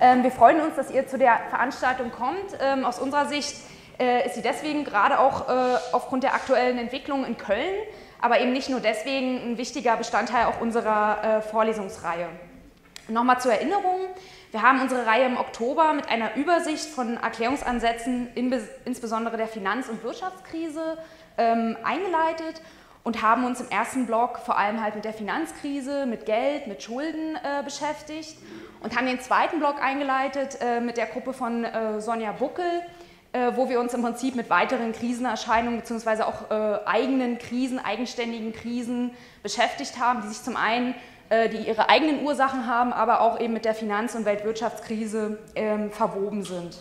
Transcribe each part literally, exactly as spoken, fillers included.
Ähm, wir freuen uns, dass ihr zu der Veranstaltung kommt. Ähm, aus unserer Sicht äh, ist sie deswegen gerade auch äh, aufgrund der aktuellen Entwicklung in Köln, aber eben nicht nur deswegen ein wichtiger Bestandteil auch unserer äh, Vorlesungsreihe. Nochmal zur Erinnerung, wir haben unsere Reihe im Oktober mit einer Übersicht von Erklärungsansätzen, insbesondere der Finanz- und Wirtschaftskrise, ähm, eingeleitet und haben uns im ersten Block vor allem halt mit der Finanzkrise, mit Geld, mit Schulden äh, beschäftigt und haben den zweiten Block eingeleitet äh, mit der Gruppe von äh, Sonja Buckel, äh, wo wir uns im Prinzip mit weiteren Krisenerscheinungen bzw. auch äh, eigenen Krisen, eigenständigen Krisen beschäftigt haben, die sich zum einen äh, die ihre eigenen Ursachen haben, aber auch eben mit der Finanz- und Weltwirtschaftskrise äh, verwoben sind.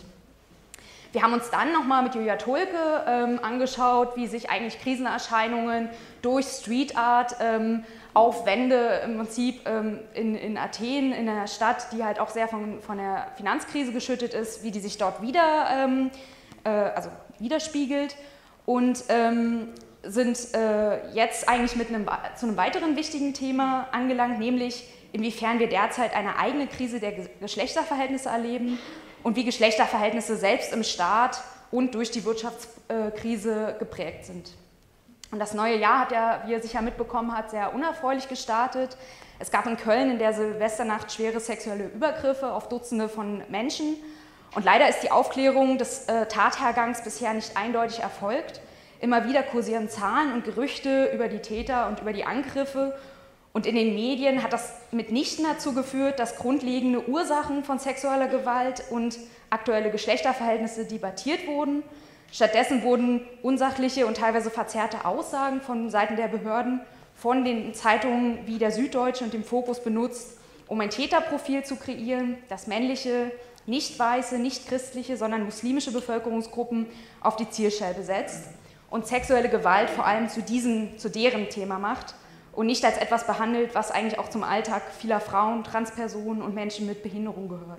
Wir haben uns dann nochmal mit Julia Tulke ähm, angeschaut, wie sich eigentlich Krisenerscheinungen durch Street Art ähm, auf Wände im Prinzip ähm, in, in Athen, in einer Stadt, die halt auch sehr von, von der Finanzkrise geschüttet ist, wie die sich dort wieder, ähm, äh, also widerspiegelt und ähm, sind äh, jetzt eigentlich mit einem, zu einem weiteren wichtigen Thema angelangt, nämlich inwiefern wir derzeit eine eigene Krise der Geschlechterverhältnisse erleben und wie Geschlechterverhältnisse selbst im Staat und durch die Wirtschaftskrise geprägt sind. Und das neue Jahr hat ja, wie ihr sicher mitbekommen habt, sehr unerfreulich gestartet. Es gab in Köln in der Silvesternacht schwere sexuelle Übergriffe auf Dutzende von Menschen. Und leider ist die Aufklärung des äh, Tathergangs bisher nicht eindeutig erfolgt. Immer wieder kursieren Zahlen und Gerüchte über die Täter und über die Angriffe. Und in den Medien hat das mitnichten dazu geführt, dass grundlegende Ursachen von sexueller Gewalt und aktuelle Geschlechterverhältnisse debattiert wurden. Stattdessen wurden unsachliche und teilweise verzerrte Aussagen von Seiten der Behörden von den Zeitungen wie der Süddeutsche und dem Fokus benutzt, um ein Täterprofil zu kreieren, das männliche, nicht weiße, nicht christliche, sondern muslimische Bevölkerungsgruppen auf die Zielscheibe setzt und sexuelle Gewalt vor allem zu diesem, zu deren Thema macht und nicht als etwas behandelt, was eigentlich auch zum Alltag vieler Frauen, Transpersonen und Menschen mit Behinderung gehört.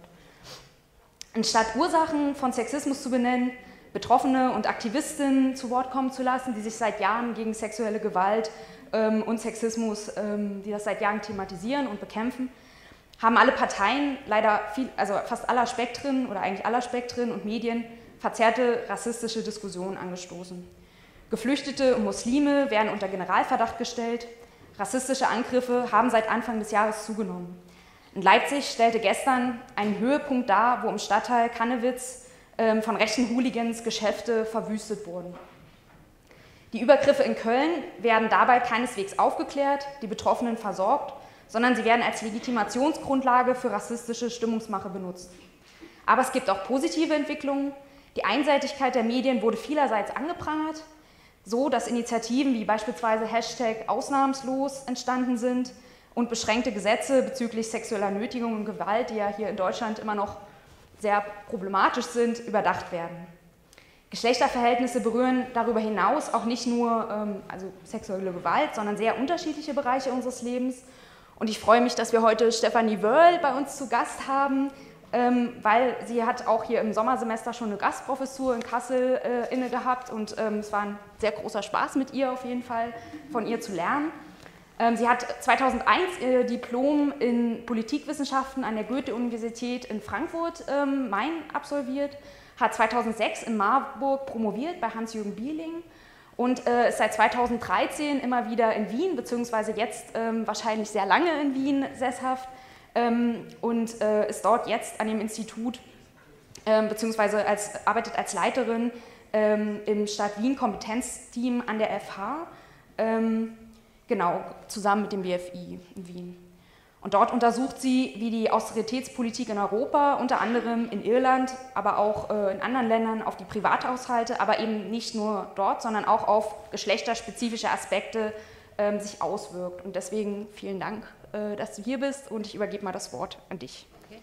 Anstatt Ursachen von Sexismus zu benennen, Betroffene und Aktivistinnen zu Wort kommen zu lassen, die sich seit Jahren gegen sexuelle Gewalt ähm, und Sexismus, ähm, die das seit Jahren thematisieren und bekämpfen, haben alle Parteien, leider viel, also fast aller Spektren oder eigentlich aller Spektren und Medien verzerrte rassistische Diskussionen angestoßen. Geflüchtete und Muslime werden unter Generalverdacht gestellt. Rassistische Angriffe haben seit Anfang des Jahres zugenommen. In Leipzig stellte gestern einen Höhepunkt dar, wo im Stadtteil Cannewitz ähm, von rechten Hooligans Geschäfte verwüstet wurden. Die Übergriffe in Köln werden dabei keineswegs aufgeklärt, die Betroffenen versorgt, sondern sie werden als Legitimationsgrundlage für rassistische Stimmungsmache benutzt. Aber es gibt auch positive Entwicklungen. Die Einseitigkeit der Medien wurde vielerseits angeprangert, so dass Initiativen wie beispielsweise Hashtag Ausnahmslos entstanden sind und beschränkte Gesetze bezüglich sexueller Nötigung und Gewalt, die ja hier in Deutschland immer noch sehr problematisch sind, überdacht werden. Geschlechterverhältnisse berühren darüber hinaus auch nicht nur ähm, also sexuelle Gewalt, sondern sehr unterschiedliche Bereiche unseres Lebens. Und ich freue mich, dass wir heute Stefanie Wörl bei uns zu Gast haben, ähm, weil sie hat auch hier im Sommersemester schon eine Gastprofessur in Kassel äh, inne gehabt und ähm, es war ein sehr großer Spaß mit ihr auf jeden Fall, von ihr zu lernen. Ähm, sie hat zweitausendeins ihr Diplom in Politikwissenschaften an der Goethe-Universität in Frankfurt ähm, Main absolviert, hat zweitausendsechs in Marburg promoviert bei Hans-Jürgen Bieling und äh, ist seit zweitausenddreizehn immer wieder in Wien, beziehungsweise jetzt ähm, wahrscheinlich sehr lange in Wien sesshaft ähm, und äh, ist dort jetzt an dem Institut, ähm, beziehungsweise als, arbeitet als Leiterin ähm, im Stadt Wien Kompetenzteam an der F H, ähm, genau, zusammen mit dem B F I in Wien. Und dort untersucht sie, wie die Austeritätspolitik in Europa, unter anderem in Irland, aber auch äh, in anderen Ländern auf die Privathaushalte, aber eben nicht nur dort, sondern auch auf geschlechterspezifische Aspekte ähm, sich auswirkt. Und deswegen vielen Dank, äh, dass du hier bist und ich übergebe mal das Wort an dich. Okay.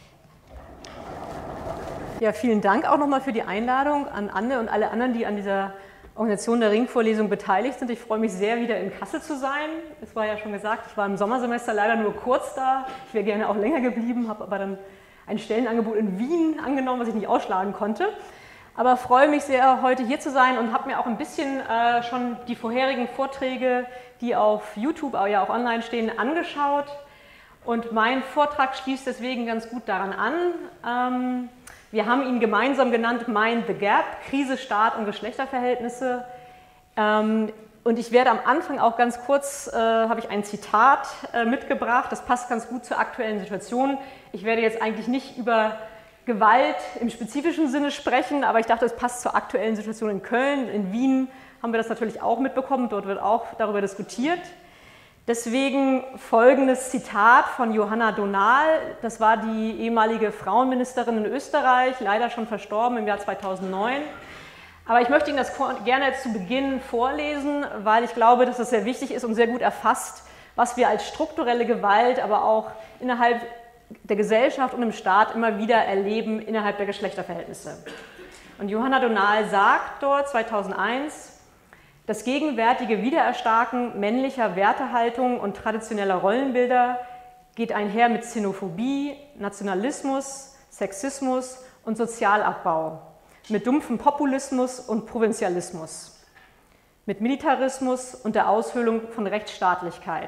Ja, vielen Dank auch nochmal für die Einladung an Anne und alle anderen, die an dieser Organisation der Ringvorlesung beteiligt sind. Ich freue mich sehr, wieder in Kassel zu sein. Es war ja schon gesagt, ich war im Sommersemester leider nur kurz da. Ich wäre gerne auch länger geblieben, habe aber dann ein Stellenangebot in Wien angenommen, was ich nicht ausschlagen konnte. Aber freue mich sehr, heute hier zu sein und habe mir auch ein bisschen äh, schon die vorherigen Vorträge, die auf YouTube, aber ja auch online stehen, angeschaut Und mein Vortrag schließt deswegen ganz gut daran an. Ähm, wir haben ihn gemeinsam genannt Mind the Gap, Krise, Staat und Geschlechterverhältnisse. Ähm, und ich werde am Anfang auch ganz kurz, äh, habe ich ein Zitat äh, mitgebracht, das passt ganz gut zur aktuellen Situation. Ich werde jetzt eigentlich nicht über Gewalt im spezifischen Sinne sprechen, aber ich dachte, es passt zur aktuellen Situation in Köln. In Wien haben wir das natürlich auch mitbekommen, dort wird auch darüber diskutiert. Deswegen folgendes Zitat von Johanna Dohnal, das war die ehemalige Frauenministerin in Österreich, leider schon verstorben im Jahr zweitausendneun. Aber ich möchte Ihnen das gerne jetzt zu Beginn vorlesen, weil ich glaube, dass es sehr wichtig ist und sehr gut erfasst, was wir als strukturelle Gewalt, aber auch innerhalb der Gesellschaft und im Staat immer wieder erleben innerhalb der Geschlechterverhältnisse. Und Johanna Dohnal sagt dort zweitausendeins, das gegenwärtige Wiedererstarken männlicher Wertehaltung und traditioneller Rollenbilder geht einher mit Xenophobie, Nationalismus, Sexismus und Sozialabbau, mit dumpfem Populismus und Provinzialismus, mit Militarismus und der Aushöhlung von Rechtsstaatlichkeit.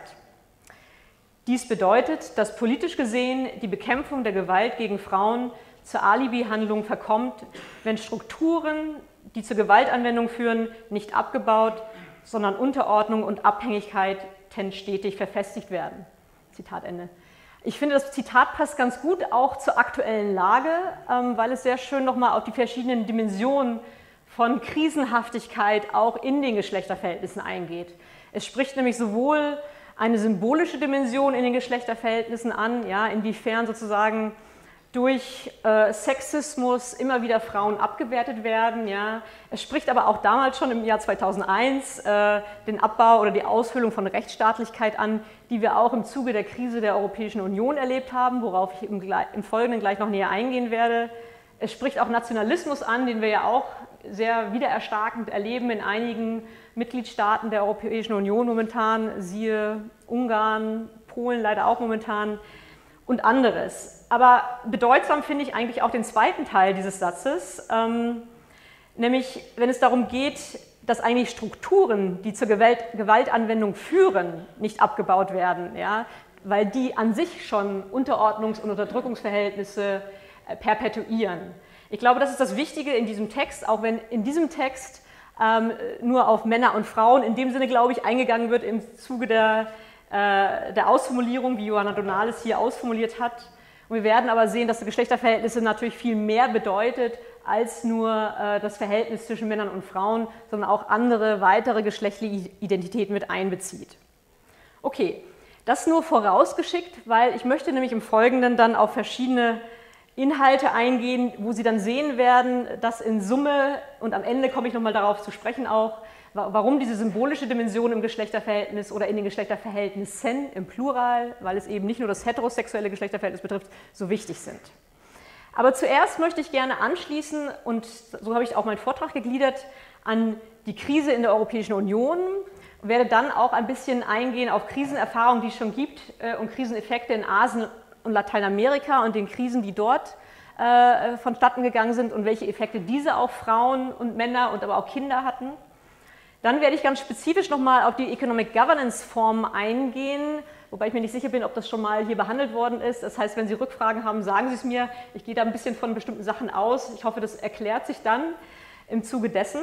Dies bedeutet, dass politisch gesehen die Bekämpfung der Gewalt gegen Frauen zur Alibi-Handlung verkommt, wenn Strukturen, die zur Gewaltanwendung führen, nicht abgebaut, sondern Unterordnung und Abhängigkeit stetig verfestigt werden. Zitat Ende. Ich finde, das Zitat passt ganz gut auch zur aktuellen Lage, weil es sehr schön nochmal auf die verschiedenen Dimensionen von Krisenhaftigkeit auch in den Geschlechterverhältnissen eingeht. Es spricht nämlich sowohl eine symbolische Dimension in den Geschlechterverhältnissen an, ja, inwiefern sozusagen durch äh, Sexismus immer wieder Frauen abgewertet werden. Ja. Es spricht aber auch damals schon im Jahr zweitausendeins äh, den Abbau oder die Aushöhlung von Rechtsstaatlichkeit an, die wir auch im Zuge der Krise der Europäischen Union erlebt haben, worauf ich im, im Folgenden gleich noch näher eingehen werde. Es spricht auch Nationalismus an, den wir ja auch sehr wiedererstarkend erleben in einigen Mitgliedstaaten der Europäischen Union momentan, siehe Ungarn, Polen leider auch momentan und anderes. Aber bedeutsam finde ich eigentlich auch den zweiten Teil dieses Satzes, ähm, nämlich wenn es darum geht, dass eigentlich Strukturen, die zur Gewalt, Gewaltanwendung führen, nicht abgebaut werden, ja, weil die an sich schon Unterordnungs- und Unterdrückungsverhältnisse äh, perpetuieren. Ich glaube, das ist das Wichtige in diesem Text, auch wenn in diesem Text ähm, nur auf Männer und Frauen in dem Sinne, glaube ich, eingegangen wird im Zuge der, äh, der Ausformulierung, wie Johanna Dohnal es hier ausformuliert hat. Und wir werden aber sehen, dass die Geschlechterverhältnisse natürlich viel mehr bedeutet als nur äh, das Verhältnis zwischen Männern und Frauen, sondern auch andere, weitere geschlechtliche Identitäten mit einbezieht. Okay, das nur vorausgeschickt, weil ich möchte nämlich im Folgenden dann auf verschiedene Inhalte eingehen, wo Sie dann sehen werden, dass in Summe, und am Ende komme ich nochmal darauf zu sprechen auch, warum diese symbolische Dimension im Geschlechterverhältnis oder in den Geschlechterverhältnissen im Plural, weil es eben nicht nur das heterosexuelle Geschlechterverhältnis betrifft, so wichtig sind. Aber zuerst möchte ich gerne anschließen, und so habe ich auch meinen Vortrag gegliedert, an die Krise in der Europäischen Union, und werde dann auch ein bisschen eingehen auf Krisenerfahrungen, die es schon gibt, und Kriseneffekte in Asien und Lateinamerika und den Krisen, die dort äh, vonstatten gegangen sind und welche Effekte diese auf Frauen und Männer und aber auch Kinder hatten. Dann werde ich ganz spezifisch nochmal auf die Economic Governance Form eingehen, wobei ich mir nicht sicher bin, ob das schon mal hier behandelt worden ist. Das heißt, wenn Sie Rückfragen haben, sagen Sie es mir. Ich gehe da ein bisschen von bestimmten Sachen aus. Ich hoffe, das erklärt sich dann im Zuge dessen.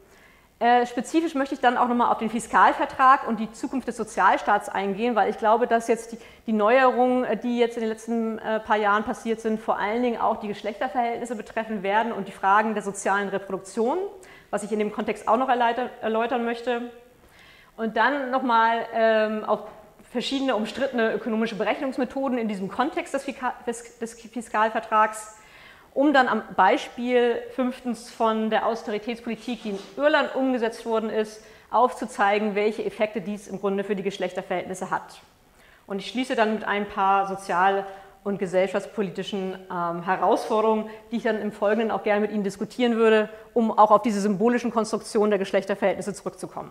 Äh, spezifisch möchte ich dann auch nochmal auf den Fiskalvertrag und die Zukunft des Sozialstaats eingehen, weil ich glaube, dass jetzt die, die Neuerungen, die jetzt in den letzten äh, paar Jahren passiert sind, vor allen Dingen auch die Geschlechterverhältnisse betreffen werden und die Fragen der sozialen Reproduktion, was ich in dem Kontext auch noch erläutern möchte. Und dann nochmal ähm, auf verschiedene umstrittene ökonomische Berechnungsmethoden in diesem Kontext des, des, des Fiskalvertrags, um dann am Beispiel fünftens von der Austeritätspolitik, die in Irland umgesetzt worden ist, aufzuzeigen, welche Effekte dies im Grunde für die Geschlechterverhältnisse hat. Und ich schließe dann mit ein paar sozial- und gesellschaftspolitischen ähm, Herausforderungen, die ich dann im Folgenden auch gerne mit Ihnen diskutieren würde, um auch auf diese symbolischen Konstruktionen der Geschlechterverhältnisse zurückzukommen.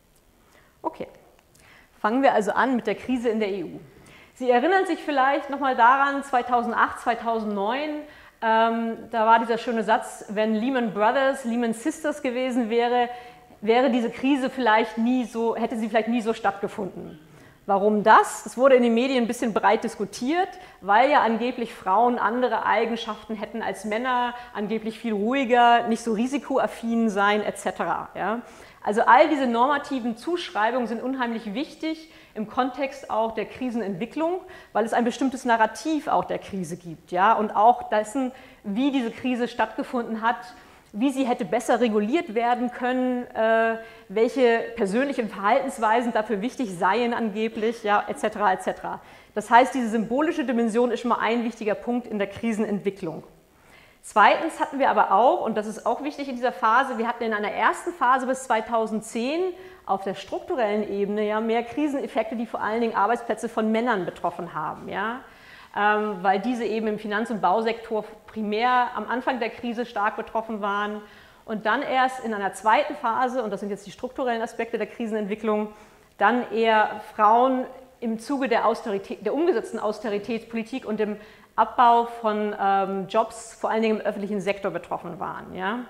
Okay, fangen wir also an mit der Krise in der E U. Sie erinnern sich vielleicht nochmal daran, zweitausendacht, zweitausendneun, ähm, da war dieser schöne Satz, wenn Lehman Brothers, Lehman Sisters gewesen wäre, wäre diese Krise vielleicht nie so, hätte sie vielleicht nie so stattgefunden. Warum das? Das wurde in den Medien ein bisschen breit diskutiert, weil ja angeblich Frauen andere Eigenschaften hätten als Männer, angeblich viel ruhiger, nicht so risikoaffin sein et cetera. Ja? Also all diese normativen Zuschreibungen sind unheimlich wichtig im Kontext auch der Krisenentwicklung, weil es ein bestimmtes Narrativ auch der Krise gibt, ja? Und auch dessen, wie diese Krise stattgefunden hat, wie sie hätte besser reguliert werden können, äh, welche persönlichen Verhaltensweisen dafür wichtig seien angeblich, ja, et cetera et cetera. Das heißt, diese symbolische Dimension ist schon mal ein wichtiger Punkt in der Krisenentwicklung. Zweitens hatten wir aber auch, und das ist auch wichtig in dieser Phase, wir hatten in einer ersten Phase bis zweitausendzehn auf der strukturellen Ebene ja mehr Kriseneffekte, die vor allen Dingen Arbeitsplätze von Männern betroffen haben, ja. Ähm, weil diese eben im Finanz- und Bausektor primär am Anfang der Krise stark betroffen waren und dann erst in einer zweiten Phase, und das sind jetzt die strukturellen Aspekte der Krisenentwicklung, dann eher Frauen im Zuge der, Austerität, der umgesetzten Austeritätspolitik und dem Abbau von ähm, Jobs, vor allen Dingen im öffentlichen Sektor, betroffen waren. Ja?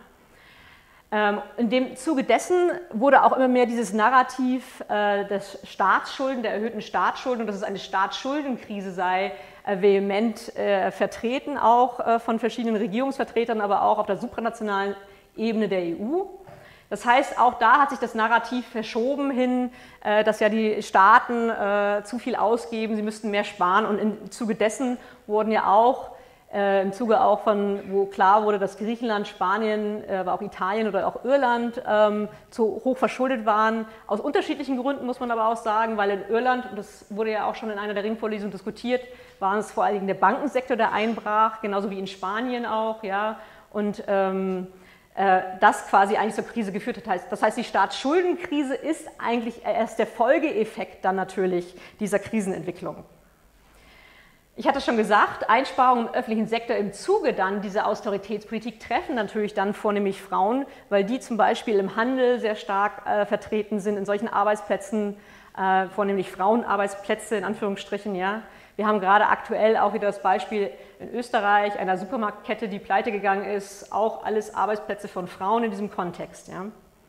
Ähm, in dem Zuge dessen wurde auch immer mehr dieses Narrativ äh, des Staatsschulden, der erhöhten Staatsschulden, und dass es eine Staatsschuldenkrise sei, äh, vehement äh, vertreten, auch äh, von verschiedenen Regierungsvertretern, aber auch auf der supranationalen Ebene der E U. Das heißt, auch da hat sich das Narrativ verschoben hin, äh, dass ja die Staaten äh, zu viel ausgeben, sie müssten mehr sparen, und im Zuge dessen wurden ja auch Äh, im Zuge auch von, wo klar wurde, dass Griechenland, Spanien, äh, aber auch Italien oder auch Irland ähm, zu hoch verschuldet waren, aus unterschiedlichen Gründen, muss man aber auch sagen, weil in Irland, und das wurde ja auch schon in einer der Ringvorlesungen diskutiert, war es vor allen Dingen der Bankensektor, der einbrach, genauso wie in Spanien auch, ja, und ähm, äh, das quasi eigentlich zur Krise geführt hat. Das heißt, die Staatsschuldenkrise ist eigentlich erst der Folgeeffekt dann natürlich dieser Krisenentwicklung. Ich hatte schon gesagt, Einsparungen im öffentlichen Sektor im Zuge dann dieser Austeritätspolitik treffen natürlich dann vornehmlich Frauen, weil die zum Beispiel im Handel sehr stark äh, vertreten sind, in solchen Arbeitsplätzen, äh, vornehmlich Frauenarbeitsplätze in Anführungsstrichen. Ja. Wir haben gerade aktuell auch wieder das Beispiel in Österreich, einer Supermarktkette, die pleite gegangen ist, auch alles Arbeitsplätze von Frauen in diesem Kontext. Ja.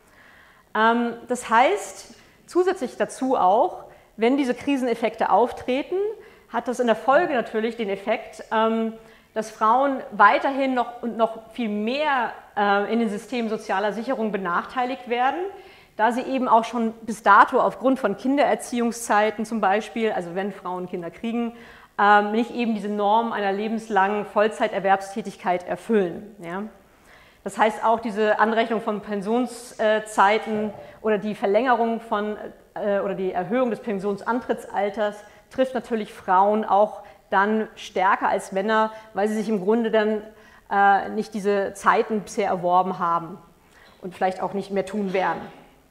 Ähm, das heißt, zusätzlich dazu auch, wenn diese Kriseneffekte auftreten, hat das in der Folge natürlich den Effekt, dass Frauen weiterhin noch und noch viel mehr in den Systemen sozialer Sicherung benachteiligt werden, da sie eben auch schon bis dato aufgrund von Kindererziehungszeiten zum Beispiel, also wenn Frauen Kinder kriegen, nicht eben diese Norm einer lebenslangen Vollzeiterwerbstätigkeit erfüllen. Ja? Das heißt auch diese Anrechnung von Pensionszeiten oder die Verlängerung von oder die Erhöhung des Pensionsantrittsalters trifft natürlich Frauen auch dann stärker als Männer, weil sie sich im Grunde dann äh, nicht diese Zeiten bisher erworben haben und vielleicht auch nicht mehr tun werden.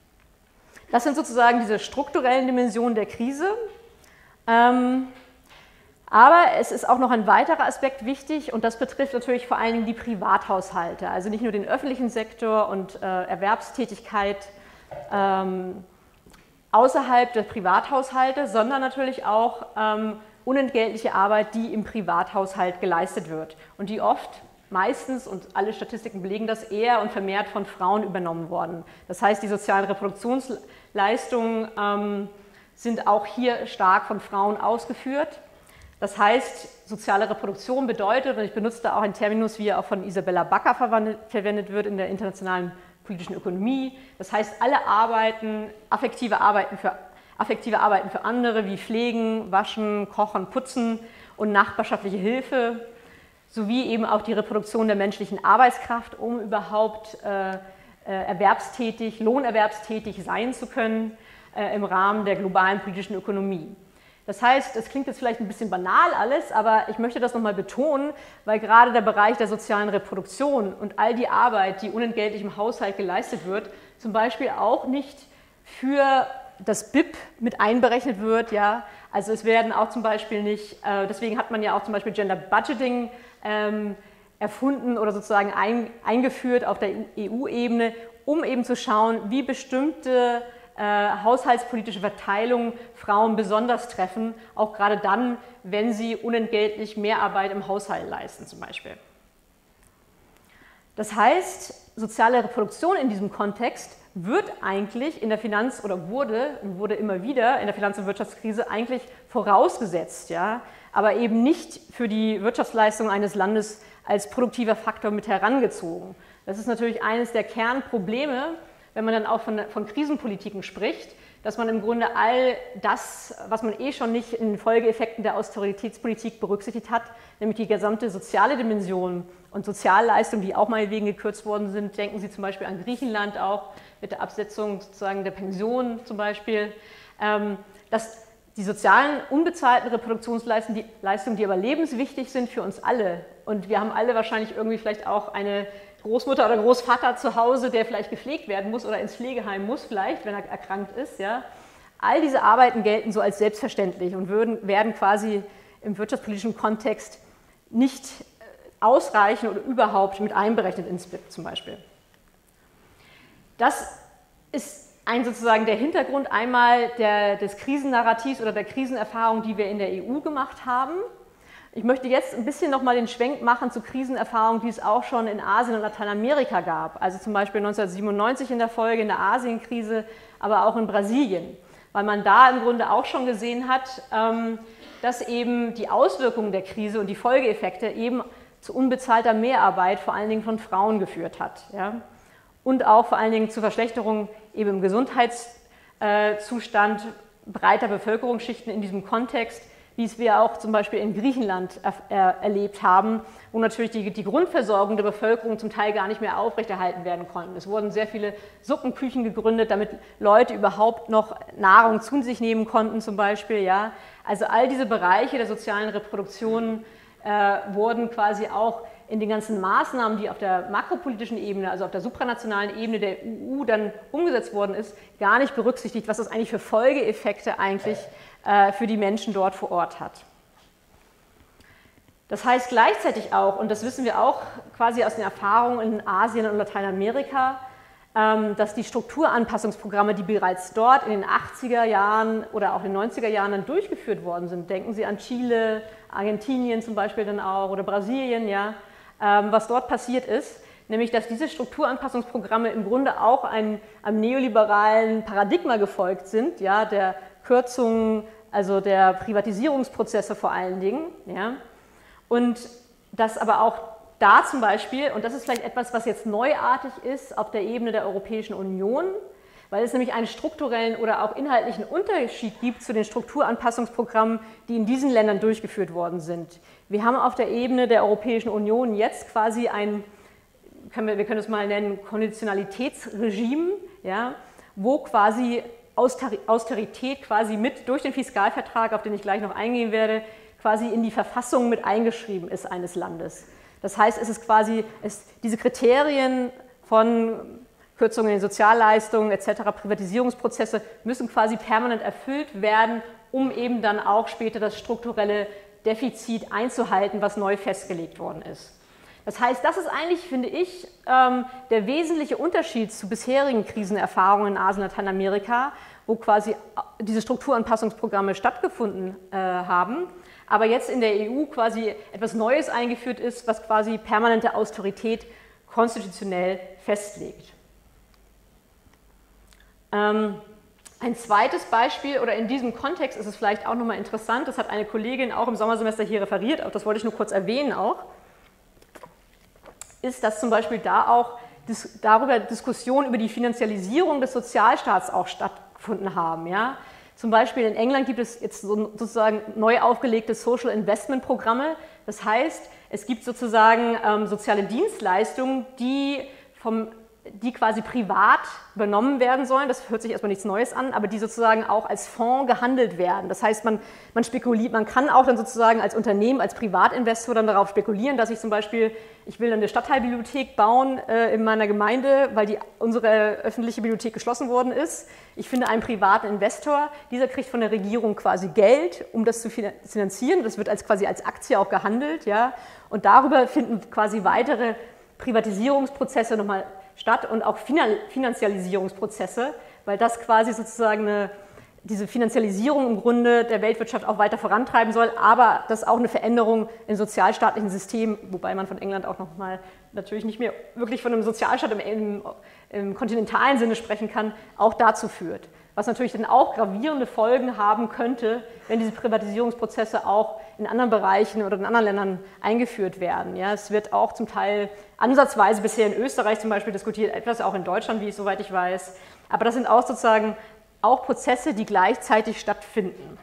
Das sind sozusagen diese strukturellen Dimensionen der Krise. Ähm, aber es ist auch noch ein weiterer Aspekt wichtig, und das betrifft natürlich vor allen Dingen die Privathaushalte, also nicht nur den öffentlichen Sektor und äh, Erwerbstätigkeit ähm, außerhalb der Privathaushalte, sondern natürlich auch ähm, unentgeltliche Arbeit, die im Privathaushalt geleistet wird und die oft, meistens, und alle Statistiken belegen das, eher und vermehrt von Frauen übernommen worden. Das heißt, die sozialen Reproduktionsleistungen ähm, sind auch hier stark von Frauen ausgeführt. Das heißt, soziale Reproduktion bedeutet, und ich benutze da auch einen Terminus, wie er auch von Isabella Backer verwendet wird in der internationalen politischen Ökonomie. Das heißt, alle Arbeiten, affektive Arbeiten für, affektive Arbeiten für andere, wie Pflegen, Waschen, Kochen, Putzen und nachbarschaftliche Hilfe, sowie eben auch die Reproduktion der menschlichen Arbeitskraft, um überhaupt äh, äh, erwerbstätig, lohnerwerbstätig sein zu können äh, im Rahmen der globalen politischen Ökonomie. Das heißt, es klingt jetzt vielleicht ein bisschen banal alles, aber ich möchte das nochmal betonen, weil gerade der Bereich der sozialen Reproduktion und all die Arbeit, die unentgeltlich im Haushalt geleistet wird, zum Beispiel auch nicht für das B I P mit einberechnet wird. Ja? Also es werden auch zum Beispiel nicht, äh, deswegen hat man ja auch zum Beispiel Gender Budgeting ähm, erfunden oder sozusagen ein, eingeführt auf der E U-Ebene, um eben zu schauen, wie bestimmte Äh, haushaltspolitische Verteilung Frauen besonders treffen, auch gerade dann, wenn sie unentgeltlich Mehrarbeit im Haushalt leisten zum Beispiel. Das heißt, soziale Reproduktion in diesem Kontext wird eigentlich in der Finanz- oder wurde und wurde immer wieder in der Finanz- und Wirtschaftskrise eigentlich vorausgesetzt, ja, aber eben nicht für die Wirtschaftsleistung eines Landes als produktiver Faktor mit herangezogen. Das ist natürlich eines der Kernprobleme, wenn man dann auch von, von Krisenpolitiken spricht, dass man im Grunde all das, was man eh schon nicht in den Folgeeffekten der Austeritätspolitik berücksichtigt hat, nämlich die gesamte soziale Dimension und Sozialleistungen, die auch meinetwegen gekürzt worden sind. Denken Sie zum Beispiel an Griechenland auch mit der Absetzung sozusagen der Pension zum Beispiel, ähm, dass die sozialen unbezahlten Reproduktionsleistungen, die Leistungen, die aber lebenswichtig sind für uns alle, und wir haben alle wahrscheinlich irgendwie vielleicht auch eine Großmutter oder Großvater zu Hause, der vielleicht gepflegt werden muss oder ins Pflegeheim muss vielleicht, wenn er erkrankt ist. Ja. All diese Arbeiten gelten so als selbstverständlich und würden, werden quasi im wirtschaftspolitischen Kontext nicht ausreichen oder überhaupt mit einberechnet ins B I P zum Beispiel. Das ist ein sozusagen der Hintergrund einmal der, des Krisennarrativs oder der Krisenerfahrung, die wir in der E U gemacht haben. Ich möchte jetzt ein bisschen nochmal den Schwenk machen zu Krisenerfahrungen, die es auch schon in Asien und Lateinamerika gab. Also zum Beispiel neunzehnhundertsiebenundneunzig in der Folge in der Asienkrise, aber auch in Brasilien. Weil man da im Grunde auch schon gesehen hat, dass eben die Auswirkungen der Krise und die Folgeeffekte eben zu unbezahlter Mehrarbeit vor allen Dingen von Frauen geführt hat. Ja? Und auch vor allen Dingen zu Verschlechterungen eben im Gesundheitszustand breiter Bevölkerungsschichten in diesem Kontext, wie es wir auch zum Beispiel in Griechenland er, er, erlebt haben, wo natürlich die, die Grundversorgung der Bevölkerung zum Teil gar nicht mehr aufrechterhalten werden konnten. Es wurden sehr viele Suppenküchen gegründet, damit Leute überhaupt noch Nahrung zu sich nehmen konnten zum Beispiel. Ja. Also all diese Bereiche der sozialen Reproduktion äh, wurden quasi auch in den ganzen Maßnahmen, die auf der makropolitischen Ebene, also auf der supranationalen Ebene der E U dann umgesetzt worden ist, gar nicht berücksichtigt, was das eigentlich für Folgeeffekte eigentlich äh, für die Menschen dort vor Ort hat. Das heißt gleichzeitig auch, und das wissen wir auch quasi aus den Erfahrungen in Asien und Lateinamerika, ähm, dass die Strukturanpassungsprogramme, die bereits dort in den achtziger Jahren oder auch in den neunziger Jahren dann durchgeführt worden sind, denken Sie an Chile, Argentinien zum Beispiel dann auch oder Brasilien, ja, was dort passiert ist, nämlich dass diese Strukturanpassungsprogramme im Grunde auch ein, einem neoliberalen Paradigma gefolgt sind, ja, der Kürzungen, also der Privatisierungsprozesse vor allen Dingen. Ja, und dass aber auch da zum Beispiel, und das ist vielleicht etwas, was jetzt neuartig ist auf der Ebene der Europäischen Union, weil es nämlich einen strukturellen oder auch inhaltlichen Unterschied gibt zu den Strukturanpassungsprogrammen, die in diesen Ländern durchgeführt worden sind. Wir haben auf der Ebene der Europäischen Union jetzt quasi ein, können wir, wir können es mal nennen, Konditionalitätsregime, ja, wo quasi Austerität quasi mit durch den Fiskalvertrag, auf den ich gleich noch eingehen werde, quasi in die Verfassung mit eingeschrieben ist eines Landes. Das heißt, es ist quasi, es, diese Kriterien von Kürzungen in den Sozialleistungen et cetera, Privatisierungsprozesse müssen quasi permanent erfüllt werden, um eben dann auch später das strukturelle Defizit einzuhalten, was neu festgelegt worden ist. Das heißt, das ist eigentlich, finde ich, der wesentliche Unterschied zu bisherigen Krisenerfahrungen in Asien und Lateinamerika, wo quasi diese Strukturanpassungsprogramme stattgefunden haben, aber jetzt in der E U quasi etwas Neues eingeführt ist, was quasi permanente Austerität konstitutionell festlegt. Ähm, ein zweites Beispiel, oder in diesem Kontext ist es vielleicht auch nochmal interessant, das hat eine Kollegin auch im Sommersemester hier referiert, das wollte ich nur kurz erwähnen auch, ist, dass zum Beispiel da auch dis darüber Diskussionen über die Finanzialisierung des Sozialstaats auch stattgefunden haben. Ja? Zum Beispiel in England gibt es jetzt so, sozusagen neu aufgelegte Social Investment Programme, das heißt, es gibt sozusagen ähm, soziale Dienstleistungen, die vom die quasi privat übernommen werden sollen, das hört sich erstmal nichts Neues an, aber die sozusagen auch als Fonds gehandelt werden. Das heißt, man, man spekuliert, man kann auch dann sozusagen als Unternehmen, als Privatinvestor dann darauf spekulieren, dass ich zum Beispiel, ich will eine Stadtteilbibliothek bauen äh, in meiner Gemeinde, weil die, unsere öffentliche Bibliothek geschlossen worden ist. Ich finde einen privaten Investor, dieser kriegt von der Regierung quasi Geld, um das zu finanzieren. Das wird als quasi als Aktie auch gehandelt, ja. Und darüber finden quasi weitere Privatisierungsprozesse nochmal statt und auch Finanzialisierungsprozesse, weil das quasi sozusagen eine, diese Finanzialisierung im Grunde der Weltwirtschaft auch weiter vorantreiben soll, aber dass auch eine Veränderung in sozialstaatlichen Systemen, wobei man von England auch nochmal natürlich nicht mehr wirklich von einem Sozialstaat im, im, im kontinentalen Sinne sprechen kann, auch dazu führt. Was natürlich dann auch gravierende Folgen haben könnte, wenn diese Privatisierungsprozesse auch in anderen Bereichen oder in anderen Ländern eingeführt werden. Ja, es wird auch zum Teil ansatzweise bisher in Österreich zum Beispiel diskutiert, etwas auch in Deutschland, wie ich soweit ich weiß. Aber das sind auch sozusagen auch Prozesse, die gleichzeitig stattfinden.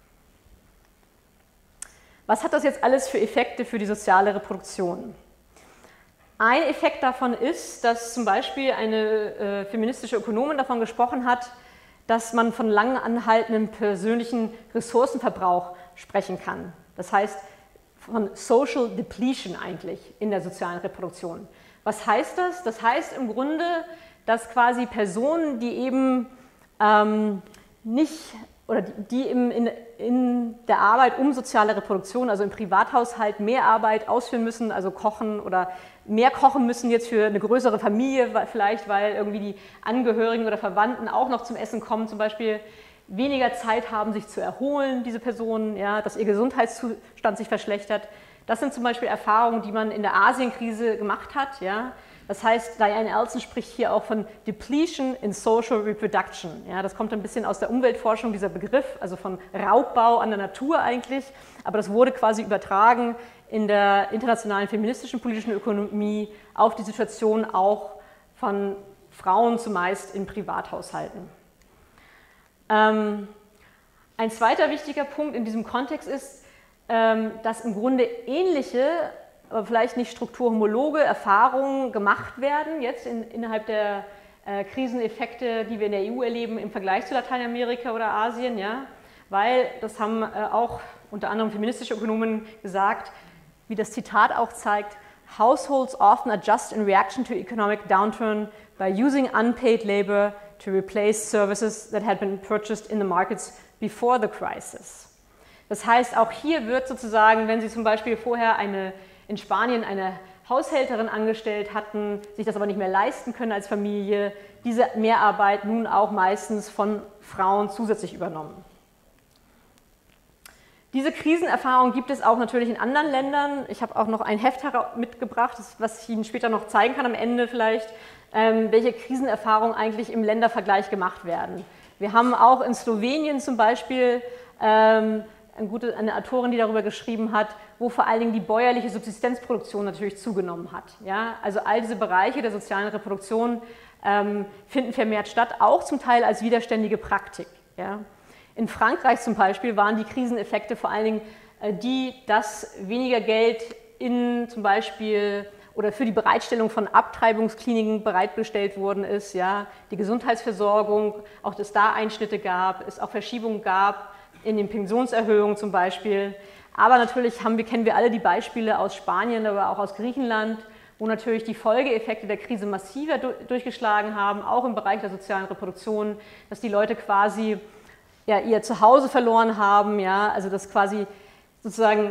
Was hat das jetzt alles für Effekte für die soziale Reproduktion? Ein Effekt davon ist, dass zum Beispiel eine äh, feministische Ökonomin davon gesprochen hat, dass man von lang anhaltendem persönlichen Ressourcenverbrauch sprechen kann. Das heißt, von Social Depletion eigentlich in der sozialen Reproduktion. Was heißt das? Das heißt im Grunde, dass quasi Personen, die eben ähm, nicht oder die, die im, in, in der Arbeit um soziale Reproduktion, also im Privathaushalt, mehr Arbeit ausführen müssen, also kochen oder mehr kochen müssen jetzt für eine größere Familie, vielleicht weil irgendwie die Angehörigen oder Verwandten auch noch zum Essen kommen, zum Beispiel weniger Zeit haben, sich zu erholen, diese Personen, ja, dass ihr Gesundheitszustand sich verschlechtert. Das sind zum Beispiel Erfahrungen, die man in der Asienkrise gemacht hat. Ja. Das heißt, Diane Elson spricht hier auch von Depletion in Social Reproduction. Ja, das kommt ein bisschen aus der Umweltforschung, dieser Begriff, also von Raubbau an der Natur eigentlich, aber das wurde quasi übertragen in der internationalen feministischen politischen Ökonomie auf die Situation auch von Frauen zumeist in Privathaushalten. Ähm, ein zweiter wichtiger Punkt in diesem Kontext ist, ähm, dass im Grunde ähnliche, aber vielleicht nicht strukturhomologe Erfahrungen gemacht werden, jetzt in, innerhalb der äh, Kriseneffekte, die wir in der E U erleben, im Vergleich zu Lateinamerika oder Asien, ja? Weil, das haben äh, auch unter anderem feministische Ökonomen gesagt, wie das Zitat auch zeigt, households often adjust in reaction to economic downturn by using unpaid labor to replace services that had been purchased in the markets before the crisis. Das heißt, auch hier wird sozusagen, wenn Sie zum Beispiel vorher eine, in Spanien eine Haushälterin angestellt hatten, sich das aber nicht mehr leisten können als Familie, diese Mehrarbeit nun auch meistens von Frauen zusätzlich übernommen. Diese Krisenerfahrung gibt es auch natürlich in anderen Ländern. Ich habe auch noch ein Heft mitgebracht, was ich Ihnen später noch zeigen kann am Ende vielleicht, ähm, welche Krisenerfahrungen eigentlich im Ländervergleich gemacht werden. Wir haben auch in Slowenien zum Beispiel ähm, eine, gute, eine Autorin, die darüber geschrieben hat, wo vor allen Dingen die bäuerliche Subsistenzproduktion natürlich zugenommen hat. Ja? Also all diese Bereiche der sozialen Reproduktion ähm, finden vermehrt statt, auch zum Teil als widerständige Praktik. Ja? In Frankreich zum Beispiel waren die Kriseneffekte vor allen Dingen äh, die, dass weniger Geld in zum Beispiel oder für die Bereitstellung von Abtreibungskliniken bereitgestellt worden ist, ja, die Gesundheitsversorgung, auch dass da Einschnitte gab, es auch Verschiebungen gab in den Pensionserhöhungen zum Beispiel. Aber natürlich haben wir, kennen wir alle die Beispiele aus Spanien, aber auch aus Griechenland, wo natürlich die Folgeeffekte der Krise massiver du- durchgeschlagen haben, auch im Bereich der sozialen Reproduktion, dass die Leute quasi ja, ihr Zuhause verloren haben, ja, also dass quasi sozusagen,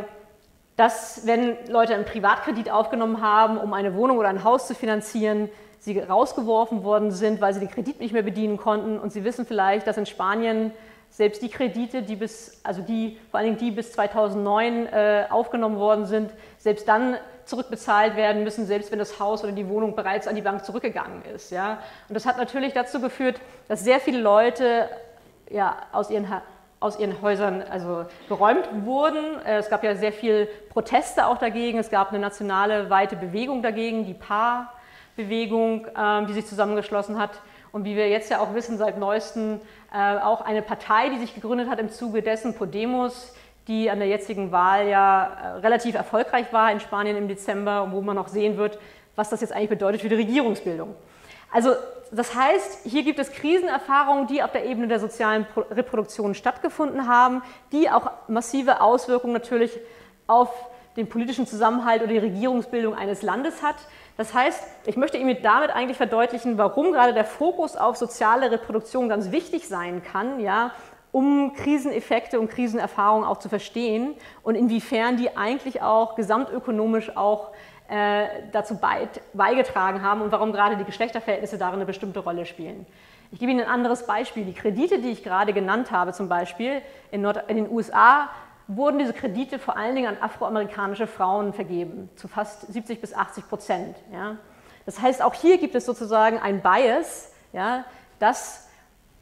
dass wenn Leute einen Privatkredit aufgenommen haben, um eine Wohnung oder ein Haus zu finanzieren, sie rausgeworfen worden sind, weil sie den Kredit nicht mehr bedienen konnten. Und Sie wissen vielleicht, dass in Spanien selbst die Kredite, die bis, also die, vor allem die bis zweitausendneun äh, aufgenommen worden sind, selbst dann zurückbezahlt werden müssen, selbst wenn das Haus oder die Wohnung bereits an die Bank zurückgegangen ist. Ja. Und das hat natürlich dazu geführt, dass sehr viele Leute ja, aus ihren, aus ihren Häusern also geräumt wurden. Es gab ja sehr viele Proteste auch dagegen. Es gab eine nationale weite Bewegung dagegen, die P A R-Bewegung, ähm, die sich zusammengeschlossen hat. Und wie wir jetzt ja auch wissen, seit neuestem äh, auch eine Partei, die sich gegründet hat im Zuge dessen, Podemos, die an der jetzigen Wahl ja äh, relativ erfolgreich war in Spanien im Dezember, wo man noch sehen wird, was das jetzt eigentlich bedeutet für die Regierungsbildung. Also das heißt, hier gibt es Krisenerfahrungen, die auf der Ebene der sozialen Reproduktion stattgefunden haben, die auch massive Auswirkungen natürlich auf den politischen Zusammenhalt oder die Regierungsbildung eines Landes hat. Das heißt, ich möchte Ihnen damit eigentlich verdeutlichen, warum gerade der Fokus auf soziale Reproduktion ganz wichtig sein kann, ja, um Kriseneffekte und Krisenerfahrungen auch zu verstehen und inwiefern die eigentlich auch gesamtökonomisch auch dazu beigetragen haben und warum gerade die Geschlechterverhältnisse darin eine bestimmte Rolle spielen. Ich gebe Ihnen ein anderes Beispiel. Die Kredite, die ich gerade genannt habe, zum Beispiel in, Nord in den U S A, wurden diese Kredite vor allen Dingen an afroamerikanische Frauen vergeben, zu fast siebzig bis achtzig Prozent. Ja. Das heißt, auch hier gibt es sozusagen ein Bias, ja, dass,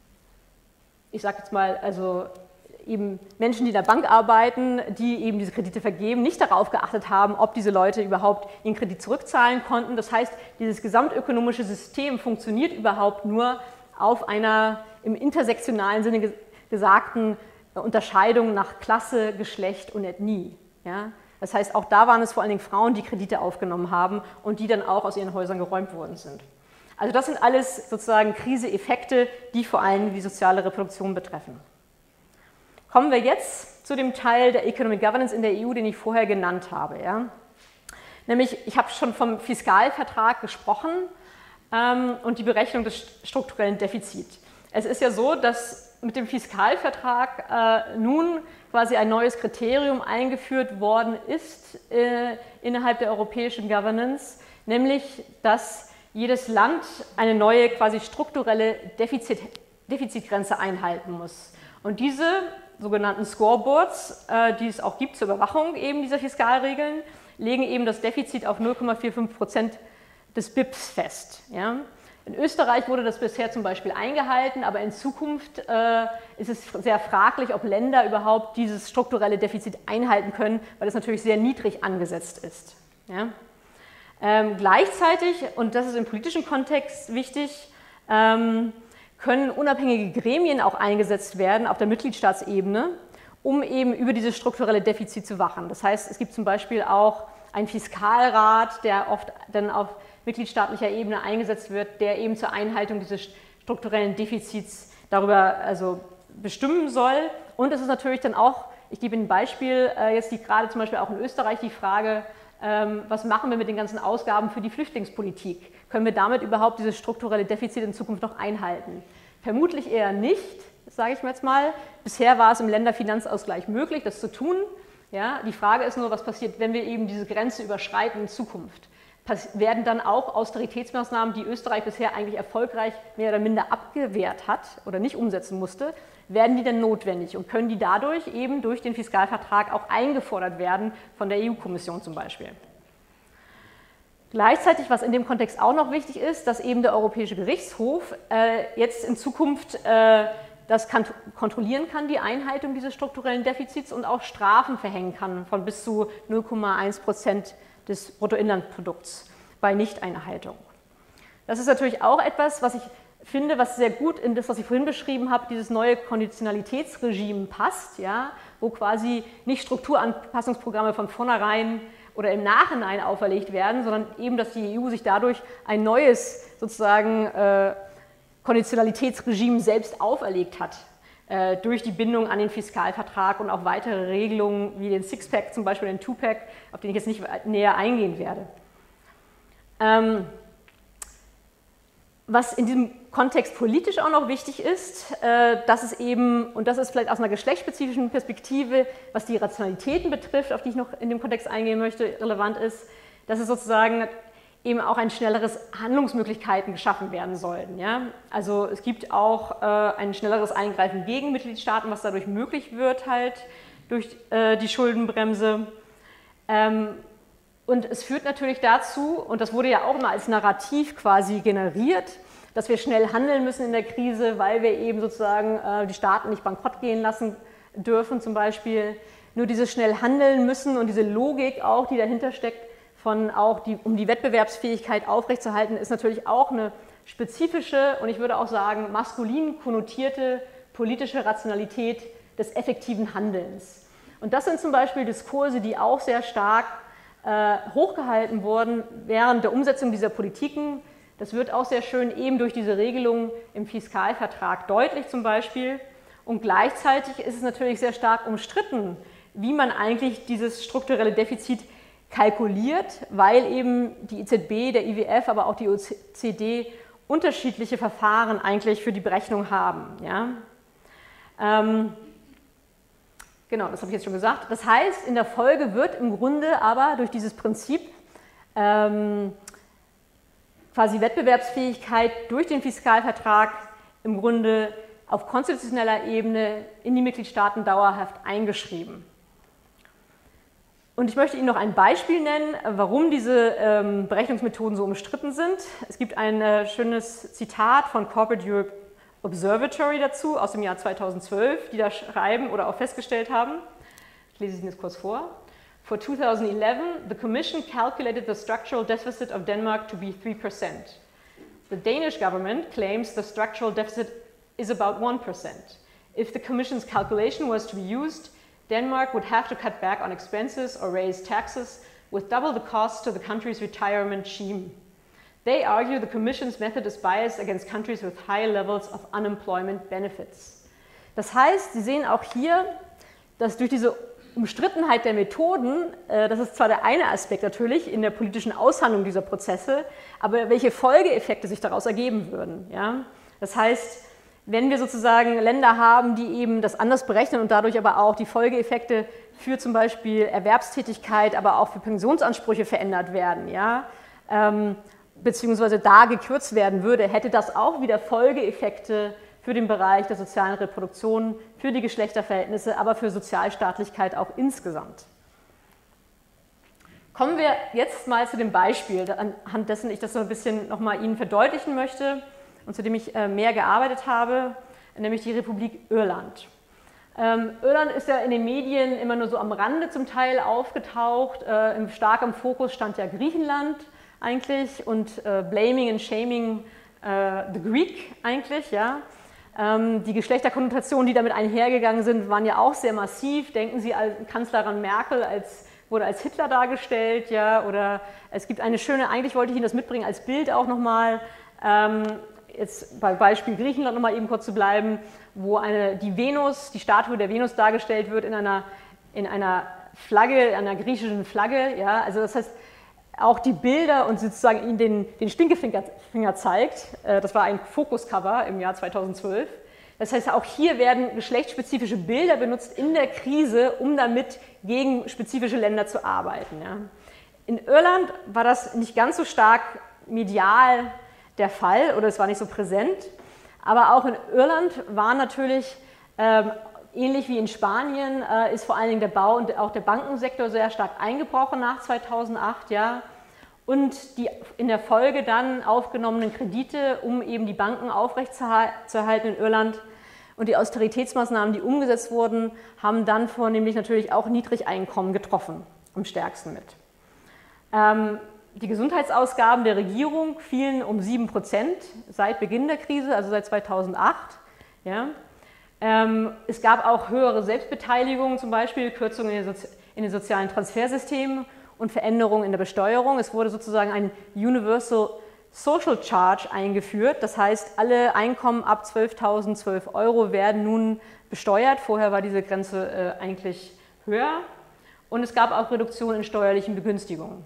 ich sage jetzt mal, also eben Menschen, die in der Bank arbeiten, die eben diese Kredite vergeben, nicht darauf geachtet haben, ob diese Leute überhaupt ihren Kredit zurückzahlen konnten. Das heißt, dieses gesamtökonomische System funktioniert überhaupt nur auf einer im intersektionalen Sinne gesagten Unterscheidung nach Klasse, Geschlecht und Ethnie. Ja? Das heißt, auch da waren es vor allen Dingen Frauen, die Kredite aufgenommen haben und die dann auch aus ihren Häusern geräumt worden sind. Also das sind alles sozusagen Kriseeffekte, die vor allem die soziale Reproduktion betreffen. Kommen wir jetzt zu dem Teil der Economic Governance in der E U, den ich vorher genannt habe. Ja? Nämlich, ich habe schon vom Fiskalvertrag gesprochen ähm, und die Berechnung des strukturellen Defizits. Es ist ja so, dass mit dem Fiskalvertrag äh, nun quasi ein neues Kriterium eingeführt worden ist äh, innerhalb der europäischen Governance, nämlich, dass jedes Land eine neue quasi strukturelle Defizit, Defizitgrenze einhalten muss. Und diese sogenannten Scoreboards, äh, die es auch gibt zur Überwachung eben dieser Fiskalregeln, legen eben das Defizit auf null Komma fünfundvierzig Prozent des B I Ps fest. Ja? In Österreich wurde das bisher zum Beispiel eingehalten, aber in Zukunft äh, ist es sehr fraglich, ob Länder überhaupt dieses strukturelle Defizit einhalten können, weil es natürlich sehr niedrig angesetzt ist. Ja? Ähm, gleichzeitig, und das ist im politischen Kontext wichtig, ähm, können unabhängige Gremien auch eingesetzt werden auf der Mitgliedstaatsebene, um eben über dieses strukturelle Defizit zu wachen. Das heißt, es gibt zum Beispiel auch einen Fiskalrat, der oft dann auf mitgliedstaatlicher Ebene eingesetzt wird, der eben zur Einhaltung dieses strukturellen Defizits darüber also bestimmen soll. Und es ist natürlich dann auch, ich gebe Ihnen ein Beispiel, jetzt die, gerade zum Beispiel auch in Österreich die Frage, ähm, was machen wir mit den ganzen Ausgaben für die Flüchtlingspolitik? Können wir damit überhaupt dieses strukturelle Defizit in Zukunft noch einhalten? Vermutlich eher nicht, sage ich mir jetzt mal. Bisher war es im Länderfinanzausgleich möglich, das zu tun. Ja, die Frage ist nur, was passiert, wenn wir eben diese Grenze überschreiten in Zukunft? Werden dann auch Austeritätsmaßnahmen, die Österreich bisher eigentlich erfolgreich mehr oder minder abgewehrt hat oder nicht umsetzen musste, werden die denn notwendig und können die dadurch eben durch den Fiskalvertrag auch eingefordert werden von der E U-Kommission zum Beispiel. Gleichzeitig, was in dem Kontext auch noch wichtig ist, dass eben der Europäische Gerichtshof äh, jetzt in Zukunft äh, das kann, kontrollieren kann, die Einhaltung dieses strukturellen Defizits und auch Strafen verhängen kann von bis zu null Komma eins Prozent des Bruttoinlandprodukts bei Nichteinhaltung. Das ist natürlich auch etwas, was ich finde, was sehr gut in das, was ich vorhin beschrieben habe, dieses neue Konditionalitätsregime passt, ja, wo quasi nicht Strukturanpassungsprogramme von vornherein oder im Nachhinein auferlegt werden, sondern eben, dass die E U sich dadurch ein neues sozusagen äh, Konditionalitätsregime selbst auferlegt hat, äh, durch die Bindung an den Fiskalvertrag und auch weitere Regelungen wie den Sixpack, zum Beispiel den Twopack, auf den ich jetzt nicht näher eingehen werde. Ähm, was in diesem Kontext politisch auch noch wichtig ist, äh, dass es eben, und das ist vielleicht aus einer geschlechtsspezifischen Perspektive, was die Rationalitäten betrifft, auf die ich noch in dem Kontext eingehen möchte, relevant ist, dass es sozusagen eben auch ein schnelleres Handlungsmöglichkeiten geschaffen werden sollten. Ja? Also es gibt auch äh, ein schnelleres Eingreifen gegen Mitgliedstaaten, was dadurch möglich wird, halt durch äh, die Schuldenbremse. Ähm, und es führt natürlich dazu, und das wurde ja auch immer als Narrativ quasi generiert, dass wir schnell handeln müssen in der Krise, weil wir eben sozusagen äh, die Staaten nicht bankrott gehen lassen dürfen zum Beispiel. Nur dieses schnell handeln müssen und diese Logik auch, die dahinter steckt, von auch die, um die Wettbewerbsfähigkeit aufrechtzuerhalten, ist natürlich auch eine spezifische und ich würde auch sagen maskulin konnotierte politische Rationalität des effektiven Handelns. Und das sind zum Beispiel Diskurse, die auch sehr stark äh, hochgehalten wurden während der Umsetzung dieser Politiken. Das wird auch sehr schön eben durch diese Regelung im Fiskalvertrag deutlich zum Beispiel. Und gleichzeitig ist es natürlich sehr stark umstritten, wie man eigentlich dieses strukturelle Defizit kalkuliert, weil eben die E Z B, der I W F, aber auch die O E C D unterschiedliche Verfahren eigentlich für die Berechnung haben. Ja? Ähm, genau, das habe ich jetzt schon gesagt. Das heißt, in der Folge wird im Grunde aber durch dieses Prinzip ähm, quasi Wettbewerbsfähigkeit durch den Fiskalvertrag im Grunde auf konstitutioneller Ebene in die Mitgliedstaaten dauerhaft eingeschrieben. Und ich möchte Ihnen noch ein Beispiel nennen, warum diese ähm, Berechnungsmethoden so umstritten sind. Es gibt ein äh, schönes Zitat von Corporate Europe Observatory dazu aus dem Jahr zweitausendzwölf, die da schreiben oder auch festgestellt haben. Ich lese es Ihnen jetzt kurz vor. For two thousand eleven, the Commission calculated the structural deficit of Denmark to be three percent. The Danish government claims the structural deficit is about one percent. If the Commission's calculation was to be used, Denmark would have to cut back on expenses or raise taxes with double the cost to the country's retirement scheme. They argue the Commission's method is biased against countries with high levels of unemployment benefits. Das heißt, Sie sehen auch hier, dass durch diese Umstrittenheit der Methoden, äh, das ist zwar der eine Aspekt natürlich in der politischen Aushandlung dieser Prozesse, aber welche Folgeeffekte sich daraus ergeben würden. Ja? Das heißt, wenn wir sozusagen Länder haben, die eben das anders berechnen und dadurch aber auch die Folgeeffekte für zum Beispiel Erwerbstätigkeit, aber auch für Pensionsansprüche verändert werden, ja, ähm, beziehungsweise da gekürzt werden würde, hätte das auch wieder Folgeeffekte für den Bereich der sozialen Reproduktion, für die Geschlechterverhältnisse, aber für Sozialstaatlichkeit auch insgesamt. Kommen wir jetzt mal zu dem Beispiel, anhand dessen ich das so ein bisschen nochmal Ihnen verdeutlichen möchte und zu dem ich mehr gearbeitet habe, nämlich die Republik Irland. Ähm, Irland ist ja in den Medien immer nur so am Rande zum Teil aufgetaucht, äh, stark im Fokus stand ja Griechenland eigentlich und äh, blaming and shaming äh, the Greek eigentlich, ja. Ähm, die Geschlechterkonnotationen, die damit einhergegangen sind, waren ja auch sehr massiv. Denken Sie an Kanzlerin Merkel, als, wurde als Hitler dargestellt, ja, oder es gibt eine schöne, eigentlich wollte ich Ihnen das mitbringen als Bild auch nochmal, ähm, jetzt bei Beispiel Griechenland nochmal eben kurz zu bleiben, wo eine, die Venus, die Statue der Venus dargestellt wird in einer, in einer Flagge, einer griechischen Flagge, ja, also das heißt, auch die Bilder und sozusagen Ihnen den, den Stinkefinger Finger zeigt, äh, das war ein Fokuscover im Jahr zweitausendzwölf, das heißt, auch hier werden geschlechtsspezifische Bilder benutzt in der Krise, um damit gegen spezifische Länder zu arbeiten. Ja. In Irland war das nicht ganz so stark medial der Fall oder es war nicht so präsent, aber auch in Irland war natürlich, ähm, ähnlich wie in Spanien, äh, ist vor allen Dingen der Bau- und auch der Bankensektor sehr stark eingebrochen nach zweitausendacht, ja, und die in der Folge dann aufgenommenen Kredite, um eben die Banken aufrechtzuerhalten in Irland und die Austeritätsmaßnahmen, die umgesetzt wurden, haben dann vornehmlich natürlich auch Niedrigeinkommen getroffen, am stärksten mit. Ähm, Die Gesundheitsausgaben der Regierung fielen um sieben Prozent seit Beginn der Krise, also seit zweitausendacht. Ja. Ähm, es gab auch höhere Selbstbeteiligung, zum Beispiel Kürzungen in den, Sozi in den sozialen Transfersystemen und Veränderungen in der Besteuerung. Es wurde sozusagen ein Universal Social Charge eingeführt. Das heißt, alle Einkommen ab zwölftausendzwölf Euro werden nun besteuert. Vorher war diese Grenze äh, eigentlich höher. Und es gab auch Reduktionen in steuerlichen Begünstigungen.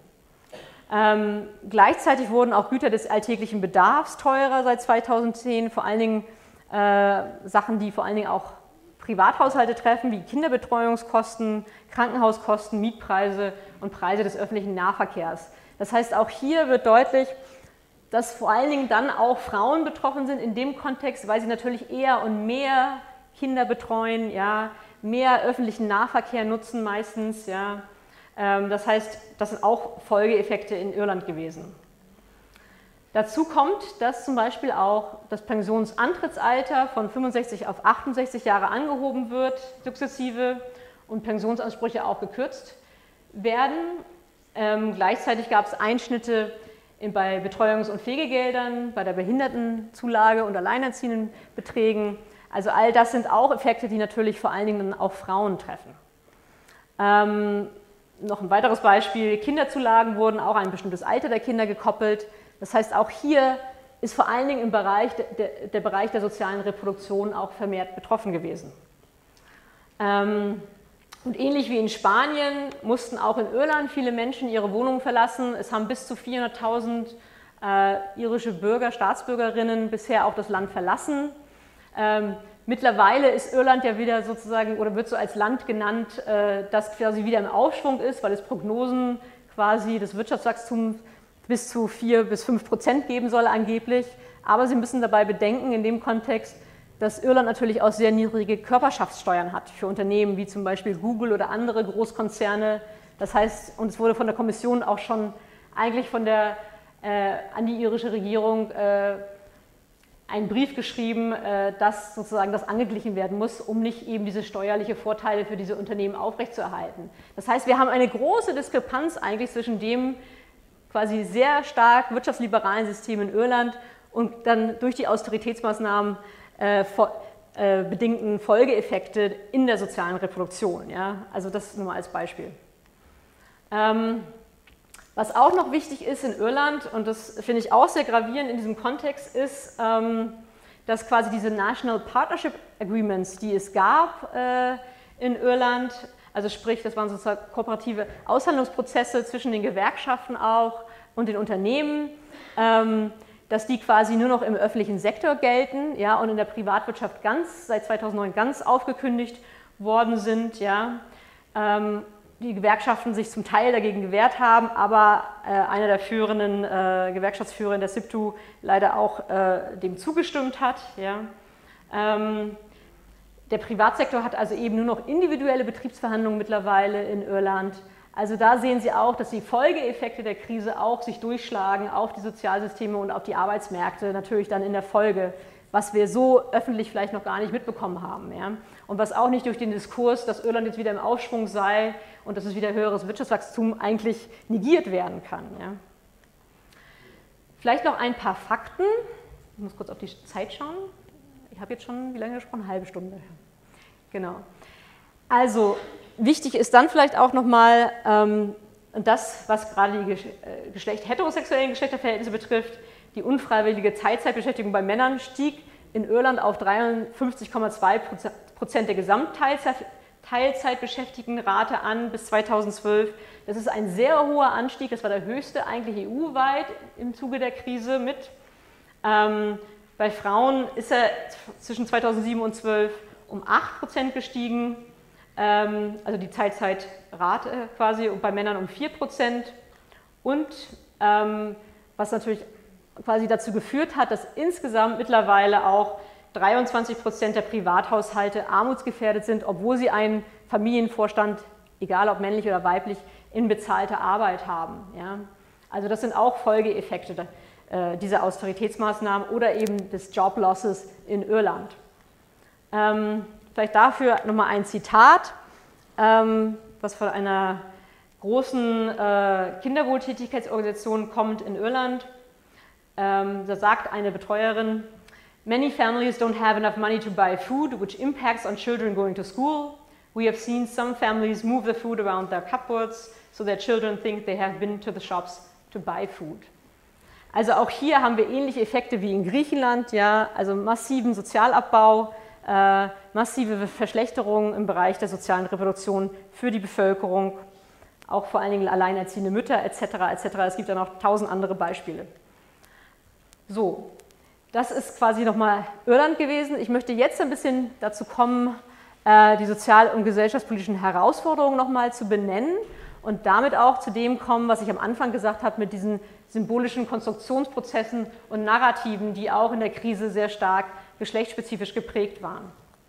Ähm, gleichzeitig wurden auch Güter des alltäglichen Bedarfs teurer seit zweitausendzehn, vor allen Dingen äh, Sachen, die vor allen Dingen auch Privathaushalte treffen, wie Kinderbetreuungskosten, Krankenhauskosten, Mietpreise und Preise des öffentlichen Nahverkehrs. Das heißt, auch hier wird deutlich, dass vor allen Dingen dann auch Frauen betroffen sind in dem Kontext, weil sie natürlich eher und mehr Kinder betreuen, ja, mehr öffentlichen Nahverkehr nutzen meistens, ja. Das heißt, das sind auch Folgeeffekte in Irland gewesen. Dazu kommt, dass zum Beispiel auch das Pensionsantrittsalter von fünfundsechzig auf achtundsechzig Jahre angehoben wird, sukzessive, und Pensionsansprüche auch gekürzt werden. Ähm, gleichzeitig gab es Einschnitte in, bei Betreuungs- und Pflegegeldern, bei der Behindertenzulage und Alleinerziehendenbeträgen. Also all das sind auch Effekte, die natürlich vor allen Dingen auch Frauen treffen. Ähm, Noch ein weiteres Beispiel, Kinderzulagen wurden auch an ein bestimmtes Alter der Kinder gekoppelt. Das heißt, auch hier ist vor allen Dingen im Bereich der, der Bereich der sozialen Reproduktion auch vermehrt betroffen gewesen. Ähm, und ähnlich wie in Spanien mussten auch in Irland viele Menschen ihre Wohnungen verlassen. Es haben bis zu vierhunderttausend äh, irische Bürger, Staatsbürgerinnen bisher auch das Land verlassen. Ähm, Mittlerweile ist Irland ja wieder sozusagen, oder wird so als Land genannt, das quasi wieder im Aufschwung ist, weil es Prognosen quasi des Wirtschaftswachstums bis zu vier bis fünf Prozent geben soll angeblich. Aber Sie müssen dabei bedenken, in dem Kontext, dass Irland natürlich auch sehr niedrige Körperschaftssteuern hat für Unternehmen wie zum Beispiel Google oder andere Großkonzerne. Das heißt, und es wurde von der Kommission auch schon eigentlich von der äh, an die irische Regierung äh, einen Brief geschrieben, äh, dass sozusagen das angeglichen werden muss, um nicht eben diese steuerliche Vorteile für diese Unternehmen aufrechtzuerhalten. Das heißt, wir haben eine große Diskrepanz eigentlich zwischen dem quasi sehr stark wirtschaftsliberalen System in Irland und dann durch die Austeritätsmaßnahmen äh, äh, bedingten Folgeeffekte in der sozialen Reproduktion. Ja? Also das nur mal als Beispiel. Ähm, was auch noch wichtig ist in Irland, und das finde ich auch sehr gravierend in diesem Kontext, ist, ähm, dass quasi diese National Partnership Agreements, die es gab äh, in Irland, also sprich, das waren sozusagen kooperative Aushandlungsprozesse zwischen den Gewerkschaften auch und den Unternehmen, ähm, dass die quasi nur noch im öffentlichen Sektor gelten, ja, und in der Privatwirtschaft ganz, seit zweitausendneun ganz aufgekündigt worden sind, ja. Ähm, die Gewerkschaften sich zum Teil dagegen gewehrt haben, aber äh, einer der führenden äh, Gewerkschaftsführer in der S I P T U leider auch äh, dem zugestimmt hat. Ja. Ähm, der Privatsektor hat also eben nur noch individuelle Betriebsverhandlungen mittlerweile in Irland. Also da sehen Sie auch, dass die Folgeeffekte der Krise auch sich durchschlagen auf die Sozialsysteme und auf die Arbeitsmärkte, natürlich dann in der Folge, was wir so öffentlich vielleicht noch gar nicht mitbekommen haben. Ja. Und was auch nicht durch den Diskurs, dass Irland jetzt wieder im Aufschwung sei und dass es wieder höheres Wirtschaftswachstum eigentlich negiert werden kann. Ja. Vielleicht noch ein paar Fakten. Ich muss kurz auf die Zeit schauen. Ich habe jetzt schon, wie lange gesprochen? Eine halbe Stunde. Genau. Also wichtig ist dann vielleicht auch nochmal ähm, das, was gerade die Geschlecht, heterosexuellen Geschlechterverhältnisse betrifft. Die unfreiwillige Teilzeitbeschäftigung bei Männern stieg in Irland auf dreiundfünfzig Komma zwei Prozent der Gesamtteilzeitbeschäftigtenrate an bis zweitausendzwölf. Das ist ein sehr hoher Anstieg, das war der höchste eigentlich E U-weit im Zuge der Krise mit. Ähm, bei Frauen ist er zwischen zweitausendsieben und zweitausendzwölf um acht Prozent gestiegen, ähm, also die Teilzeitrate quasi, und bei Männern um vier Prozent. Und ähm, was natürlich quasi dazu geführt hat, dass insgesamt mittlerweile auch dreiundzwanzig Prozent der Privathaushalte armutsgefährdet sind, obwohl sie einen Familienvorstand, egal ob männlich oder weiblich, in bezahlter Arbeit haben. Ja? Also das sind auch Folgeeffekte äh, dieser Austeritätsmaßnahmen oder eben des Job Losses in Irland. Ähm, vielleicht dafür nochmal ein Zitat, ähm, was von einer großen äh, Kinderwohltätigkeitsorganisation kommt in Irland. Ähm, da sagt eine Betreuerin: Many families don't have enough money to buy food, which impacts on children going to school. We have seen some families move the food around their cupboards, so their children think they have been to the shops to buy food. Also auch hier haben wir ähnliche Effekte wie in Griechenland, ja, also massiven Sozialabbau, äh, massive Verschlechterungen im Bereich der sozialen Reproduktion für die Bevölkerung, auch vor allen Dingen alleinerziehende Mütter et cetera et cetera. Es gibt ja noch tausend andere Beispiele. So, das ist quasi nochmal Irland gewesen. Ich möchte jetzt ein bisschen dazu kommen, die sozial- und gesellschaftspolitischen Herausforderungen nochmal zu benennen und damit auch zu dem kommen, was ich am Anfang gesagt habe, mit diesen symbolischen Konstruktionsprozessen und Narrativen, die auch in der Krise sehr stark geschlechtsspezifisch geprägt waren.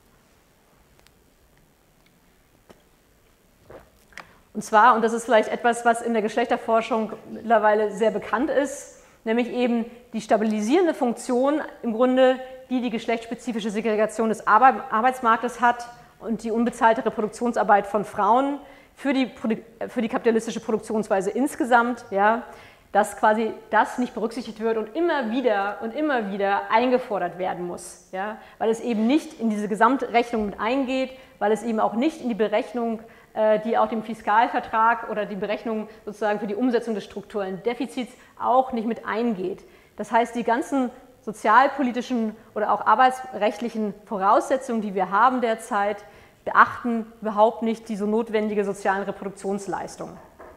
Und zwar, und das ist vielleicht etwas, was in der Geschlechterforschung mittlerweile sehr bekannt ist, nämlich eben die stabilisierende Funktion im Grunde, die die geschlechtsspezifische Segregation des Arbeitsmarktes hat und die unbezahlte Reproduktionsarbeit von Frauen für die, für die kapitalistische Produktionsweise insgesamt, ja, dass quasi das nicht berücksichtigt wird und immer wieder und immer wieder eingefordert werden muss, ja, weil es eben nicht in diese Gesamtrechnung mit eingeht, weil es eben auch nicht in die Berechnung, äh, die auch dem Fiskalvertrag oder die Berechnung sozusagen für die Umsetzung des strukturellen Defizits auch nicht mit eingeht. Das heißt, die ganzen sozialpolitischen oder auch arbeitsrechtlichen Voraussetzungen, die wir haben derzeit, beachten überhaupt nicht die so notwendige sozialen Reproduktionsleistung.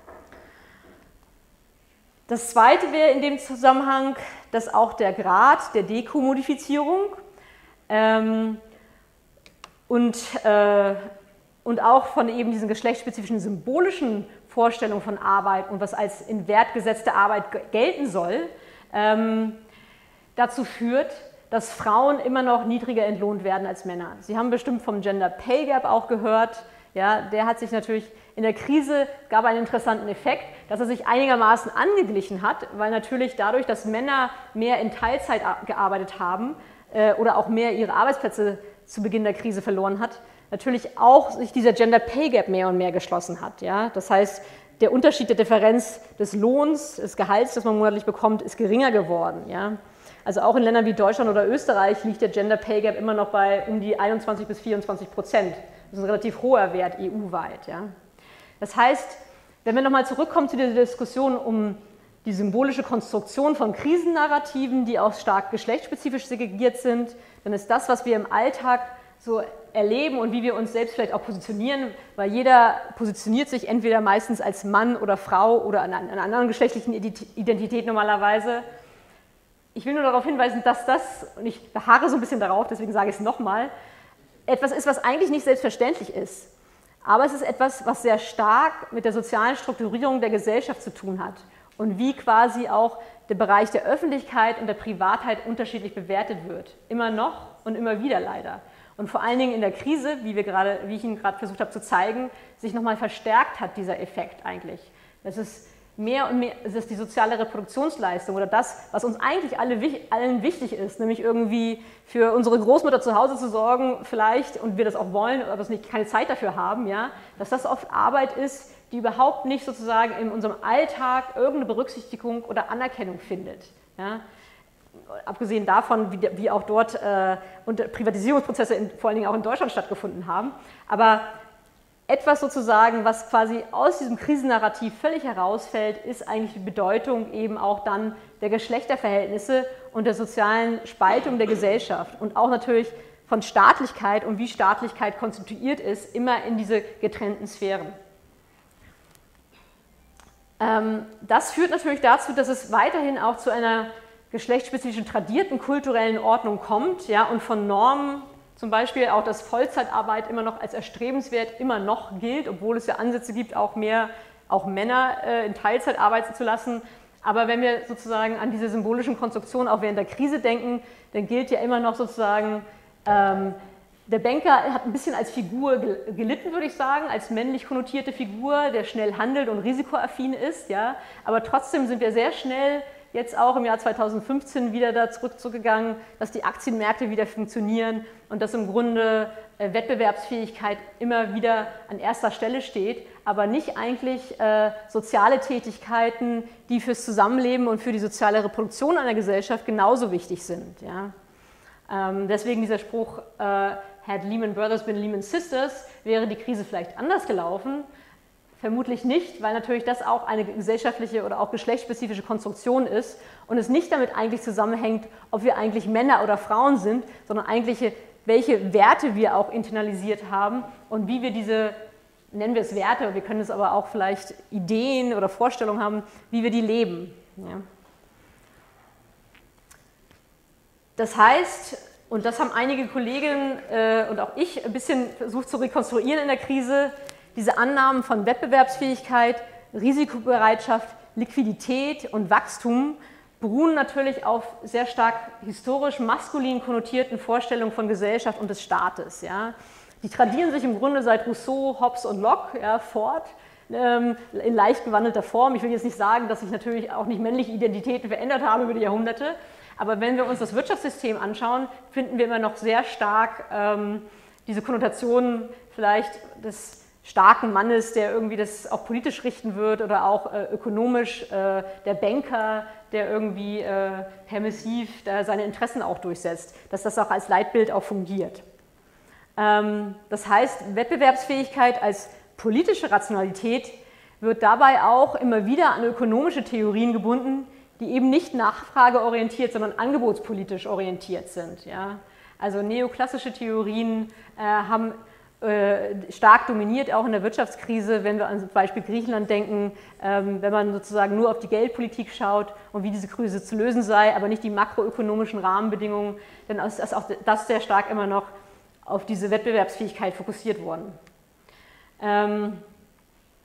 Das Zweite wäre in dem Zusammenhang, dass auch der Grad der Dekommodifizierung ähm, und, äh, und auch von eben diesen geschlechtsspezifischen symbolischen Vorstellungen von Arbeit und was als in Wert gesetzte Arbeit gelten soll, ähm, dazu führt, dass Frauen immer noch niedriger entlohnt werden als Männer. Sie haben bestimmt vom Gender Pay Gap auch gehört. Ja, der hat sich natürlich in der Krise, gab einen interessanten Effekt, dass er sich einigermaßen angeglichen hat, weil natürlich dadurch, dass Männer mehr in Teilzeit gearbeitet haben äh, oder auch mehr ihre Arbeitsplätze zu Beginn der Krise verloren hat, natürlich auch sich dieser Gender Pay Gap mehr und mehr geschlossen hat. Ja? Das heißt, der Unterschied der Differenz des Lohns, des Gehalts, das man monatlich bekommt, ist geringer geworden. Ja? Also auch in Ländern wie Deutschland oder Österreich liegt der Gender Pay Gap immer noch bei um die einundzwanzig bis vierundzwanzig Prozent. Das ist ein relativ hoher Wert E U-weit. Ja? Das heißt, wenn wir nochmal zurückkommen zu dieser Diskussion um die symbolische Konstruktion von Krisennarrativen, die auch stark geschlechtsspezifisch segregiert sind, dann ist das, was wir im Alltag so erleben und wie wir uns selbst vielleicht auch positionieren, weil jeder positioniert sich entweder meistens als Mann oder Frau oder an einer anderen geschlechtlichen Identität normalerweise. Ich will nur darauf hinweisen, dass das, und ich beharre so ein bisschen darauf, deswegen sage ich es nochmal, etwas ist, was eigentlich nicht selbstverständlich ist. Aber es ist etwas, was sehr stark mit der sozialen Strukturierung der Gesellschaft zu tun hat und wie quasi auch der Bereich der Öffentlichkeit und der Privatheit unterschiedlich bewertet wird. Immer noch und immer wieder leider. Und vor allen Dingen in der Krise, wie, wir gerade, wie ich Ihnen gerade versucht habe zu zeigen, sich nochmal verstärkt hat dieser Effekt eigentlich. Das ist mehr und mehr, es ist die soziale Reproduktionsleistung oder das, was uns eigentlich alle, allen wichtig ist, nämlich irgendwie für unsere Großmutter zu Hause zu sorgen vielleicht und wir das auch wollen, aber es nicht keine Zeit dafür haben, ja, dass das oft Arbeit ist, die überhaupt nicht sozusagen in unserem Alltag irgendeine Berücksichtigung oder Anerkennung findet. Ja. Abgesehen davon, wie, wie auch dort äh, und Privatisierungsprozesse in, vor allen Dingen auch in Deutschland stattgefunden haben, aber etwas sozusagen, was quasi aus diesem Krisennarrativ völlig herausfällt, ist eigentlich die Bedeutung eben auch dann der Geschlechterverhältnisse und der sozialen Spaltung der Gesellschaft und auch natürlich von Staatlichkeit und wie Staatlichkeit konstituiert ist, immer in diese getrennten Sphären. Ähm, das führt natürlich dazu, dass es weiterhin auch zu einer geschlechtsspezifischen tradierten kulturellen Ordnung kommt, ja, und von Normen, zum Beispiel auch, dass Vollzeitarbeit immer noch als erstrebenswert immer noch gilt, obwohl es ja Ansätze gibt, auch mehr auch Männer äh, in Teilzeit arbeiten zu lassen. Aber wenn wir sozusagen an diese symbolischen Konstruktionen auch während der Krise denken, dann gilt ja immer noch sozusagen, ähm, der Banker hat ein bisschen als Figur gelitten, würde ich sagen, als männlich konnotierte Figur, der schnell handelt und risikoaffin ist. Ja? Aber trotzdem sind wir sehr schnell jetzt auch im Jahr zweitausendfünfzehn wieder da zurück, zurückgegangen, dass die Aktienmärkte wieder funktionieren und dass im Grunde äh, Wettbewerbsfähigkeit immer wieder an erster Stelle steht, aber nicht eigentlich äh, soziale Tätigkeiten, die fürs Zusammenleben und für die soziale Reproduktion einer Gesellschaft genauso wichtig sind. Ja? Ähm, deswegen dieser Spruch, äh, had Lehman Brothers been Lehman Sisters, wäre die Krise vielleicht anders gelaufen. Vermutlich nicht, weil natürlich das auch eine gesellschaftliche oder auch geschlechtsspezifische Konstruktion ist und es nicht damit eigentlich zusammenhängt, ob wir eigentlich Männer oder Frauen sind, sondern eigentlich welche Werte wir auch internalisiert haben und wie wir diese, nennen wir es Werte, wir können es aber auch vielleicht Ideen oder Vorstellungen haben, wie wir die leben. Ja. Das heißt, und das haben einige Kolleginnen äh, und auch ich ein bisschen versucht zu rekonstruieren in der Krise, diese Annahmen von Wettbewerbsfähigkeit, Risikobereitschaft, Liquidität und Wachstum beruhen natürlich auf sehr stark historisch maskulin konnotierten Vorstellungen von Gesellschaft und des Staates. Ja. Die tradieren sich im Grunde seit Rousseau, Hobbes und Locke ja, fort, ähm, in leicht gewandelter Form. Ich will jetzt nicht sagen, dass sich natürlich auch nicht männliche Identitäten verändert haben über die Jahrhunderte, aber wenn wir uns das Wirtschaftssystem anschauen, finden wir immer noch sehr stark ähm, diese Konnotationen vielleicht des starken Mannes, der irgendwie das auch politisch richten wird oder auch äh, ökonomisch, äh, der Banker, der irgendwie äh, permissiv da seine Interessen auch durchsetzt, dass das auch als Leitbild auch fungiert. Ähm, das heißt, Wettbewerbsfähigkeit als politische Rationalität wird dabei auch immer wieder an ökonomische Theorien gebunden, die eben nicht nachfrageorientiert, sondern angebotspolitisch orientiert sind. Ja? Also neoklassische Theorien äh, haben stark dominiert, auch in der Wirtschaftskrise, wenn wir an zum Beispiel Griechenland denken, ähm, wenn man sozusagen nur auf die Geldpolitik schaut und wie diese Krise zu lösen sei, aber nicht die makroökonomischen Rahmenbedingungen, dann ist auch das sehr stark immer noch auf diese Wettbewerbsfähigkeit fokussiert worden. Ähm,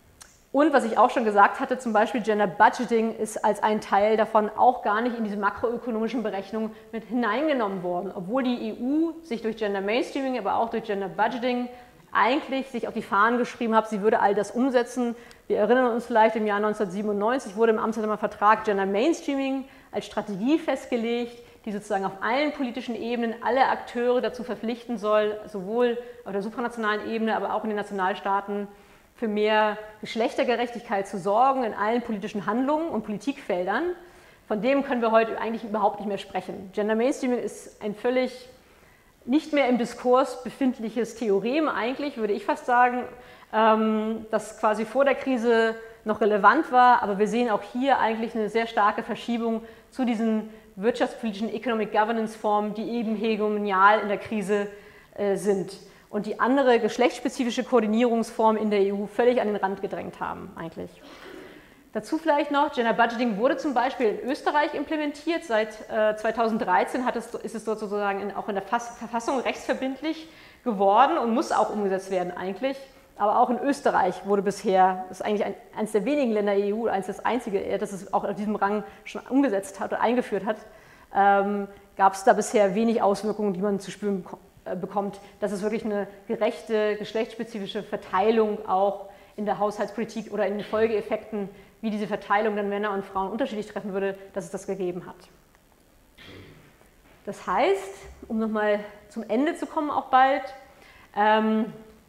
Und was ich auch schon gesagt hatte, zum Beispiel Gender Budgeting ist als ein Teil davon auch gar nicht in diese makroökonomischen Berechnungen mit hineingenommen worden, obwohl die E U sich durch Gender Mainstreaming, aber auch durch Gender Budgeting eigentlich sich auf die Fahnen geschrieben hat, sie würde all das umsetzen. Wir erinnern uns vielleicht, im Jahr neunzehnhundertsiebenundneunzig wurde im Amsterdamer Vertrag Gender Mainstreaming als Strategie festgelegt, die sozusagen auf allen politischen Ebenen alle Akteure dazu verpflichten soll, sowohl auf der supranationalen Ebene, aber auch in den Nationalstaaten, für mehr Geschlechtergerechtigkeit zu sorgen in allen politischen Handlungen und Politikfeldern. Von dem können wir heute eigentlich überhaupt nicht mehr sprechen. Gender Mainstreaming ist ein völlig nicht mehr im Diskurs befindliches Theorem eigentlich, würde ich fast sagen, das quasi vor der Krise noch relevant war, aber wir sehen auch hier eigentlich eine sehr starke Verschiebung zu diesen wirtschaftspolitischen Economic Governance Formen, die eben hegemonial in der Krise sind und die andere geschlechtsspezifische Koordinierungsform in der E U völlig an den Rand gedrängt haben eigentlich. Dazu vielleicht noch, Gender Budgeting wurde zum Beispiel in Österreich implementiert. Seit äh, zweitausenddreizehn hat es, ist es dort sozusagen in, auch in der Fass, Verfassung rechtsverbindlich geworden und muss auch umgesetzt werden eigentlich. Aber auch in Österreich wurde bisher, das ist eigentlich ein, eines der wenigen Länder der E U, eines das einzige, das es auch auf diesem Rang schon umgesetzt hat oder eingeführt hat, ähm, gab es da bisher wenig Auswirkungen, die man zu spüren bekommt, dass es wirklich eine gerechte, geschlechtsspezifische Verteilung auch in der Haushaltspolitik oder in den Folgeeffekten, wie diese Verteilung dann Männer und Frauen unterschiedlich treffen würde, dass es das gegeben hat. Das heißt, um nochmal zum Ende zu kommen auch bald, ähm,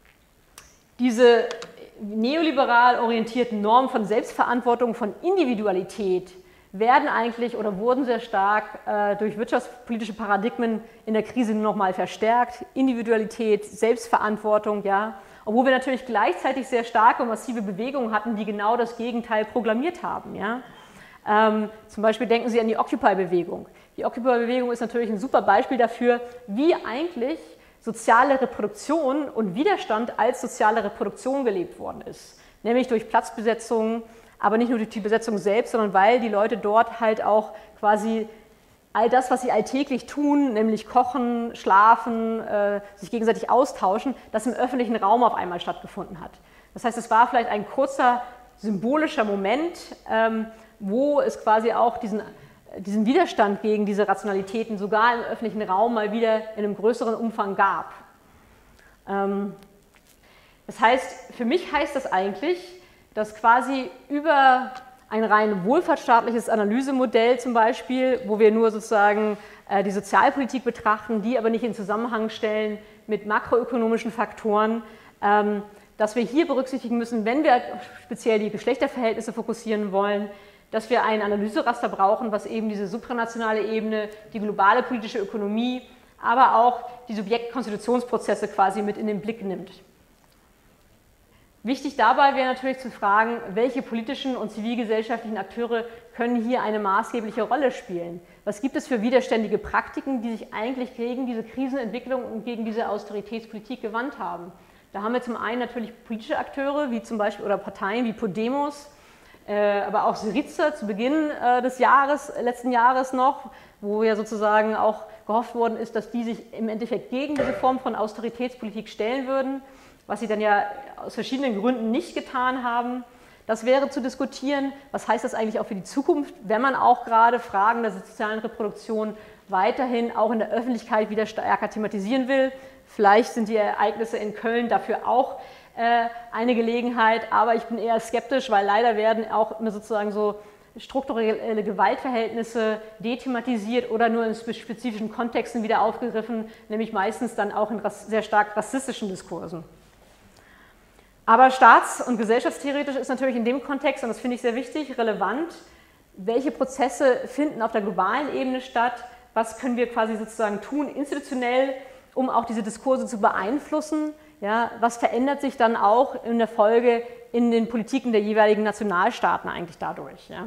diese neoliberal orientierten Normen von Selbstverantwortung, von Individualität werden eigentlich oder wurden sehr stark äh, durch wirtschaftspolitische Paradigmen in der Krise nur noch mal verstärkt. Individualität, Selbstverantwortung, ja. Obwohl wir natürlich gleichzeitig sehr starke und massive Bewegungen hatten, die genau das Gegenteil proklamiert haben. Ja. Ähm, zum Beispiel denken Sie an die Occupy-Bewegung. Die Occupy-Bewegung ist natürlich ein super Beispiel dafür, wie eigentlich soziale Reproduktion und Widerstand als soziale Reproduktion gelebt worden ist. Nämlich durch Platzbesetzungen, aber nicht nur durch die Besetzung selbst, sondern weil die Leute dort halt auch quasi all das, was sie alltäglich tun, nämlich kochen, schlafen, äh, sich gegenseitig austauschen, das im öffentlichen Raum auf einmal stattgefunden hat. Das heißt, es war vielleicht ein kurzer symbolischer Moment, ähm, wo es quasi auch diesen, diesen Widerstand gegen diese Rationalitäten sogar im öffentlichen Raum mal wieder in einem größeren Umfang gab. Ähm, das heißt, für mich heißt das eigentlich, dass quasi über ein rein wohlfahrtsstaatliches Analysemodell zum Beispiel, wo wir nur sozusagen äh, die Sozialpolitik betrachten, die aber nicht in Zusammenhang stellen mit makroökonomischen Faktoren, ähm, dass wir hier berücksichtigen müssen, wenn wir speziell die Geschlechterverhältnisse fokussieren wollen, dass wir ein Analyseraster brauchen, was eben diese supranationale Ebene, die globale politische Ökonomie, aber auch die Subjektkonstitutionsprozesse quasi mit in den Blick nimmt. Wichtig dabei wäre natürlich zu fragen, welche politischen und zivilgesellschaftlichen Akteure können hier eine maßgebliche Rolle spielen? Was gibt es für widerständige Praktiken, die sich eigentlich gegen diese Krisenentwicklung und gegen diese Austeritätspolitik gewandt haben? Da haben wir zum einen natürlich politische Akteure, wie zum Beispiel, oder Parteien wie Podemos, äh, aber auch Syriza zu Beginn äh, des Jahres, letzten Jahres noch, wo ja sozusagen auch gehofft worden ist, dass die sich im Endeffekt gegen diese Form von Austeritätspolitik stellen würden, was sie dann ja aus verschiedenen Gründen nicht getan haben. Das wäre zu diskutieren, was heißt das eigentlich auch für die Zukunft, wenn man auch gerade Fragen der sozialen Reproduktion weiterhin auch in der Öffentlichkeit wieder stärker thematisieren will. Vielleicht sind die Ereignisse in Köln dafür auch äh, eine Gelegenheit, aber ich bin eher skeptisch, weil leider werden auch sozusagen so strukturelle Gewaltverhältnisse dethematisiert oder nur in spezifischen Kontexten wieder aufgegriffen, nämlich meistens dann auch in sehr stark rassistischen Diskursen. Aber staats- und gesellschaftstheoretisch ist natürlich in dem Kontext, und das finde ich sehr wichtig, relevant, welche Prozesse finden auf der globalen Ebene statt, was können wir quasi sozusagen tun, institutionell, um auch diese Diskurse zu beeinflussen, ja, was verändert sich dann auch in der Folge in den Politiken der jeweiligen Nationalstaaten eigentlich dadurch. Ja.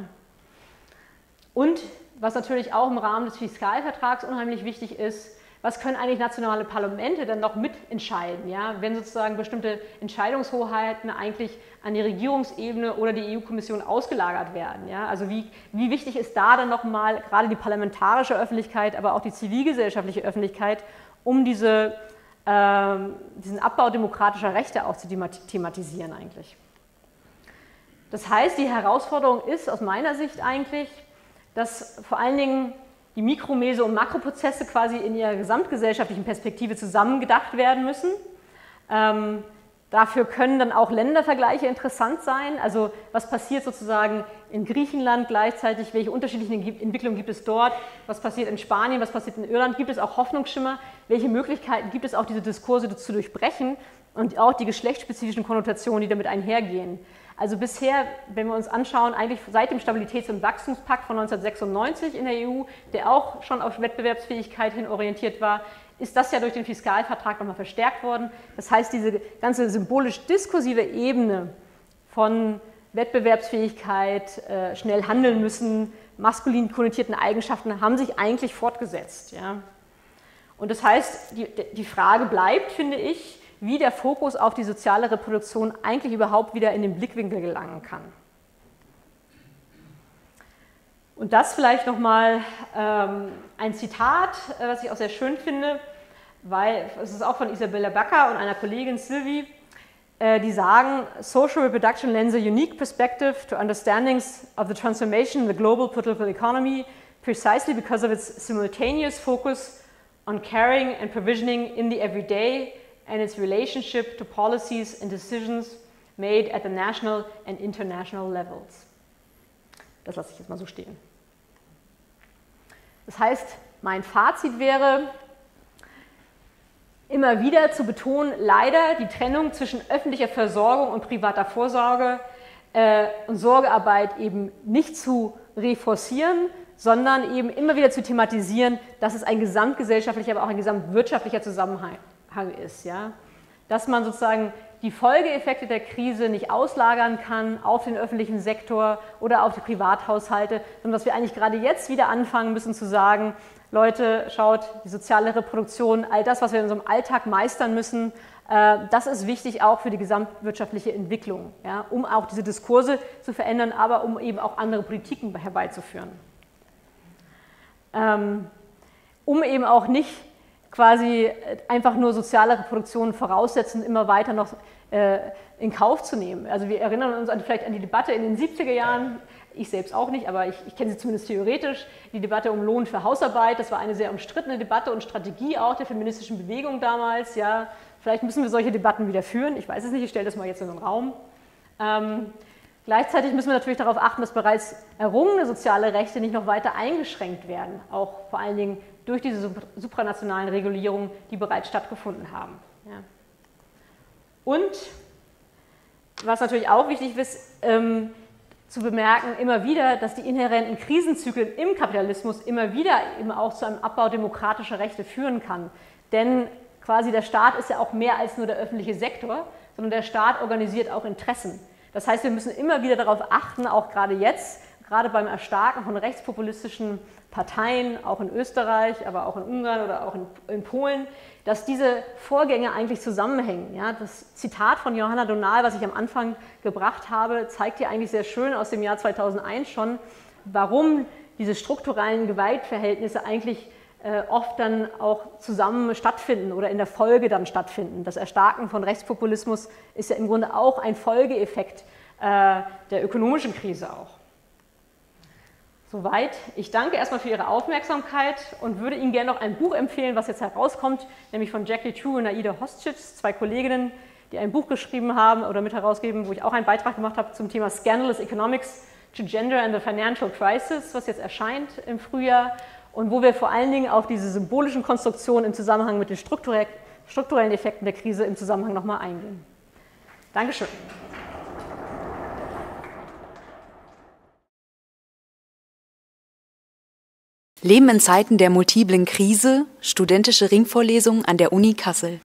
Und was natürlich auch im Rahmen des Fiskalvertrags unheimlich wichtig ist, was können eigentlich nationale Parlamente dann noch mitentscheiden, ja, wenn sozusagen bestimmte Entscheidungshoheiten eigentlich an die Regierungsebene oder die E U-Kommission ausgelagert werden. Ja? Also wie, wie wichtig ist da dann nochmal gerade die parlamentarische Öffentlichkeit, aber auch die zivilgesellschaftliche Öffentlichkeit, um diese, ähm, diesen Abbau demokratischer Rechte auch zu thematisieren eigentlich. Das heißt, die Herausforderung ist aus meiner Sicht eigentlich, dass vor allen Dingen die Mikro-, Meso- und Makroprozesse quasi in ihrer gesamtgesellschaftlichen Perspektive zusammengedacht werden müssen. Ähm, dafür können dann auch Ländervergleiche interessant sein. Also was passiert sozusagen in Griechenland gleichzeitig, welche unterschiedlichen Entwicklungen gibt es dort, was passiert in Spanien, was passiert in Irland, gibt es auch Hoffnungsschimmer, welche Möglichkeiten gibt es auch, diese Diskurse zu durchbrechen und auch die geschlechtsspezifischen Konnotationen, die damit einhergehen. Also bisher, wenn wir uns anschauen, eigentlich seit dem Stabilitäts- und Wachstumspakt von neunzehnhundertsechsundneunzig in der E U, der auch schon auf Wettbewerbsfähigkeit hin orientiert war, ist das ja durch den Fiskalvertrag nochmal verstärkt worden. Das heißt, diese ganze symbolisch-diskursive Ebene von Wettbewerbsfähigkeit, äh, schnell handeln müssen, maskulin konnotierten Eigenschaften haben sich eigentlich fortgesetzt. Ja. Und das heißt, die, die Frage bleibt, finde ich, wie der Fokus auf die soziale Reproduktion eigentlich überhaupt wieder in den Blickwinkel gelangen kann. Und das vielleicht nochmal ähm, ein Zitat, äh, was ich auch sehr schön finde, weil es ist auch von Isabella Backer und einer Kollegin Sylvie, äh, die sagen, Social Reproduction lends a unique perspective to understandings of the transformation in the global political economy precisely because of its simultaneous focus on caring and provisioning in the everyday and its relationship to policies and decisions made at the national and international levels. Das lasse ich jetzt mal so stehen. Das heißt, mein Fazit wäre, immer wieder zu betonen, leider die Trennung zwischen öffentlicher Versorgung und privater Vorsorge äh, und Sorgearbeit eben nicht zu reforcieren, sondern eben immer wieder zu thematisieren, dass es ein gesamtgesellschaftlicher, aber auch ein gesamtwirtschaftlicher Zusammenhang ist. Ja? Dass man sozusagen die Folgeeffekte der Krise nicht auslagern kann auf den öffentlichen Sektor oder auf die Privathaushalte, sondern dass wir eigentlich gerade jetzt wieder anfangen müssen zu sagen, Leute, schaut, die soziale Reproduktion, all das, was wir in unserem Alltag meistern müssen, äh, das ist wichtig auch für die gesamtwirtschaftliche Entwicklung, ja? Um auch diese Diskurse zu verändern, aber um eben auch andere Politiken herbeizuführen. Ähm, um eben auch nicht quasi einfach nur soziale Reproduktion voraussetzen, immer weiter noch äh, in Kauf zu nehmen. Also wir erinnern uns an, vielleicht an die Debatte in den siebziger Jahren, ich selbst auch nicht, aber ich, ich kenne sie zumindest theoretisch, die Debatte um Lohn für Hausarbeit, das war eine sehr umstrittene Debatte und Strategie auch der feministischen Bewegung damals. Ja, vielleicht müssen wir solche Debatten wieder führen, ich weiß es nicht, ich stelle das mal jetzt in den Raum. Ähm, Gleichzeitig müssen wir natürlich darauf achten, dass bereits errungene soziale Rechte nicht noch weiter eingeschränkt werden, auch vor allen Dingen durch diese supranationalen Regulierungen, die bereits stattgefunden haben. Ja. Und was natürlich auch wichtig ist, ähm, zu bemerken, immer wieder, dass die inhärenten Krisenzyklen im Kapitalismus immer wieder eben auch zu einem Abbau demokratischer Rechte führen kann. Denn quasi der Staat ist ja auch mehr als nur der öffentliche Sektor, sondern der Staat organisiert auch Interessen. Das heißt, wir müssen immer wieder darauf achten, auch gerade jetzt, gerade beim Erstarken von rechtspopulistischen Parteien, auch in Österreich, aber auch in Ungarn oder auch in, in Polen, dass diese Vorgänge eigentlich zusammenhängen. Ja, das Zitat von Johanna Donal, was ich am Anfang gebracht habe, zeigt ja eigentlich sehr schön aus dem Jahr zweitausendeins schon, warum diese strukturellen Gewaltverhältnisse eigentlich äh, oft dann auch zusammen stattfinden oder in der Folge dann stattfinden. Das Erstarken von Rechtspopulismus ist ja im Grunde auch ein Folgeeffekt äh, der ökonomischen Krise auch. Soweit. Ich danke erstmal für Ihre Aufmerksamkeit und würde Ihnen gerne noch ein Buch empfehlen, was jetzt herauskommt, nämlich von Jackie True und Aida Hostschitz, zwei Kolleginnen, die ein Buch geschrieben haben oder mit herausgeben, wo ich auch einen Beitrag gemacht habe zum Thema Scandalous Economics to Gender and the Financial Crisis, was jetzt erscheint im Frühjahr und wo wir vor allen Dingen auf diese symbolischen Konstruktionen im Zusammenhang mit den strukturellen Effekten der Krise im Zusammenhang nochmal eingehen. Dankeschön. Leben in Zeiten der multiplen Krise, studentische Ringvorlesung an der Uni Kassel.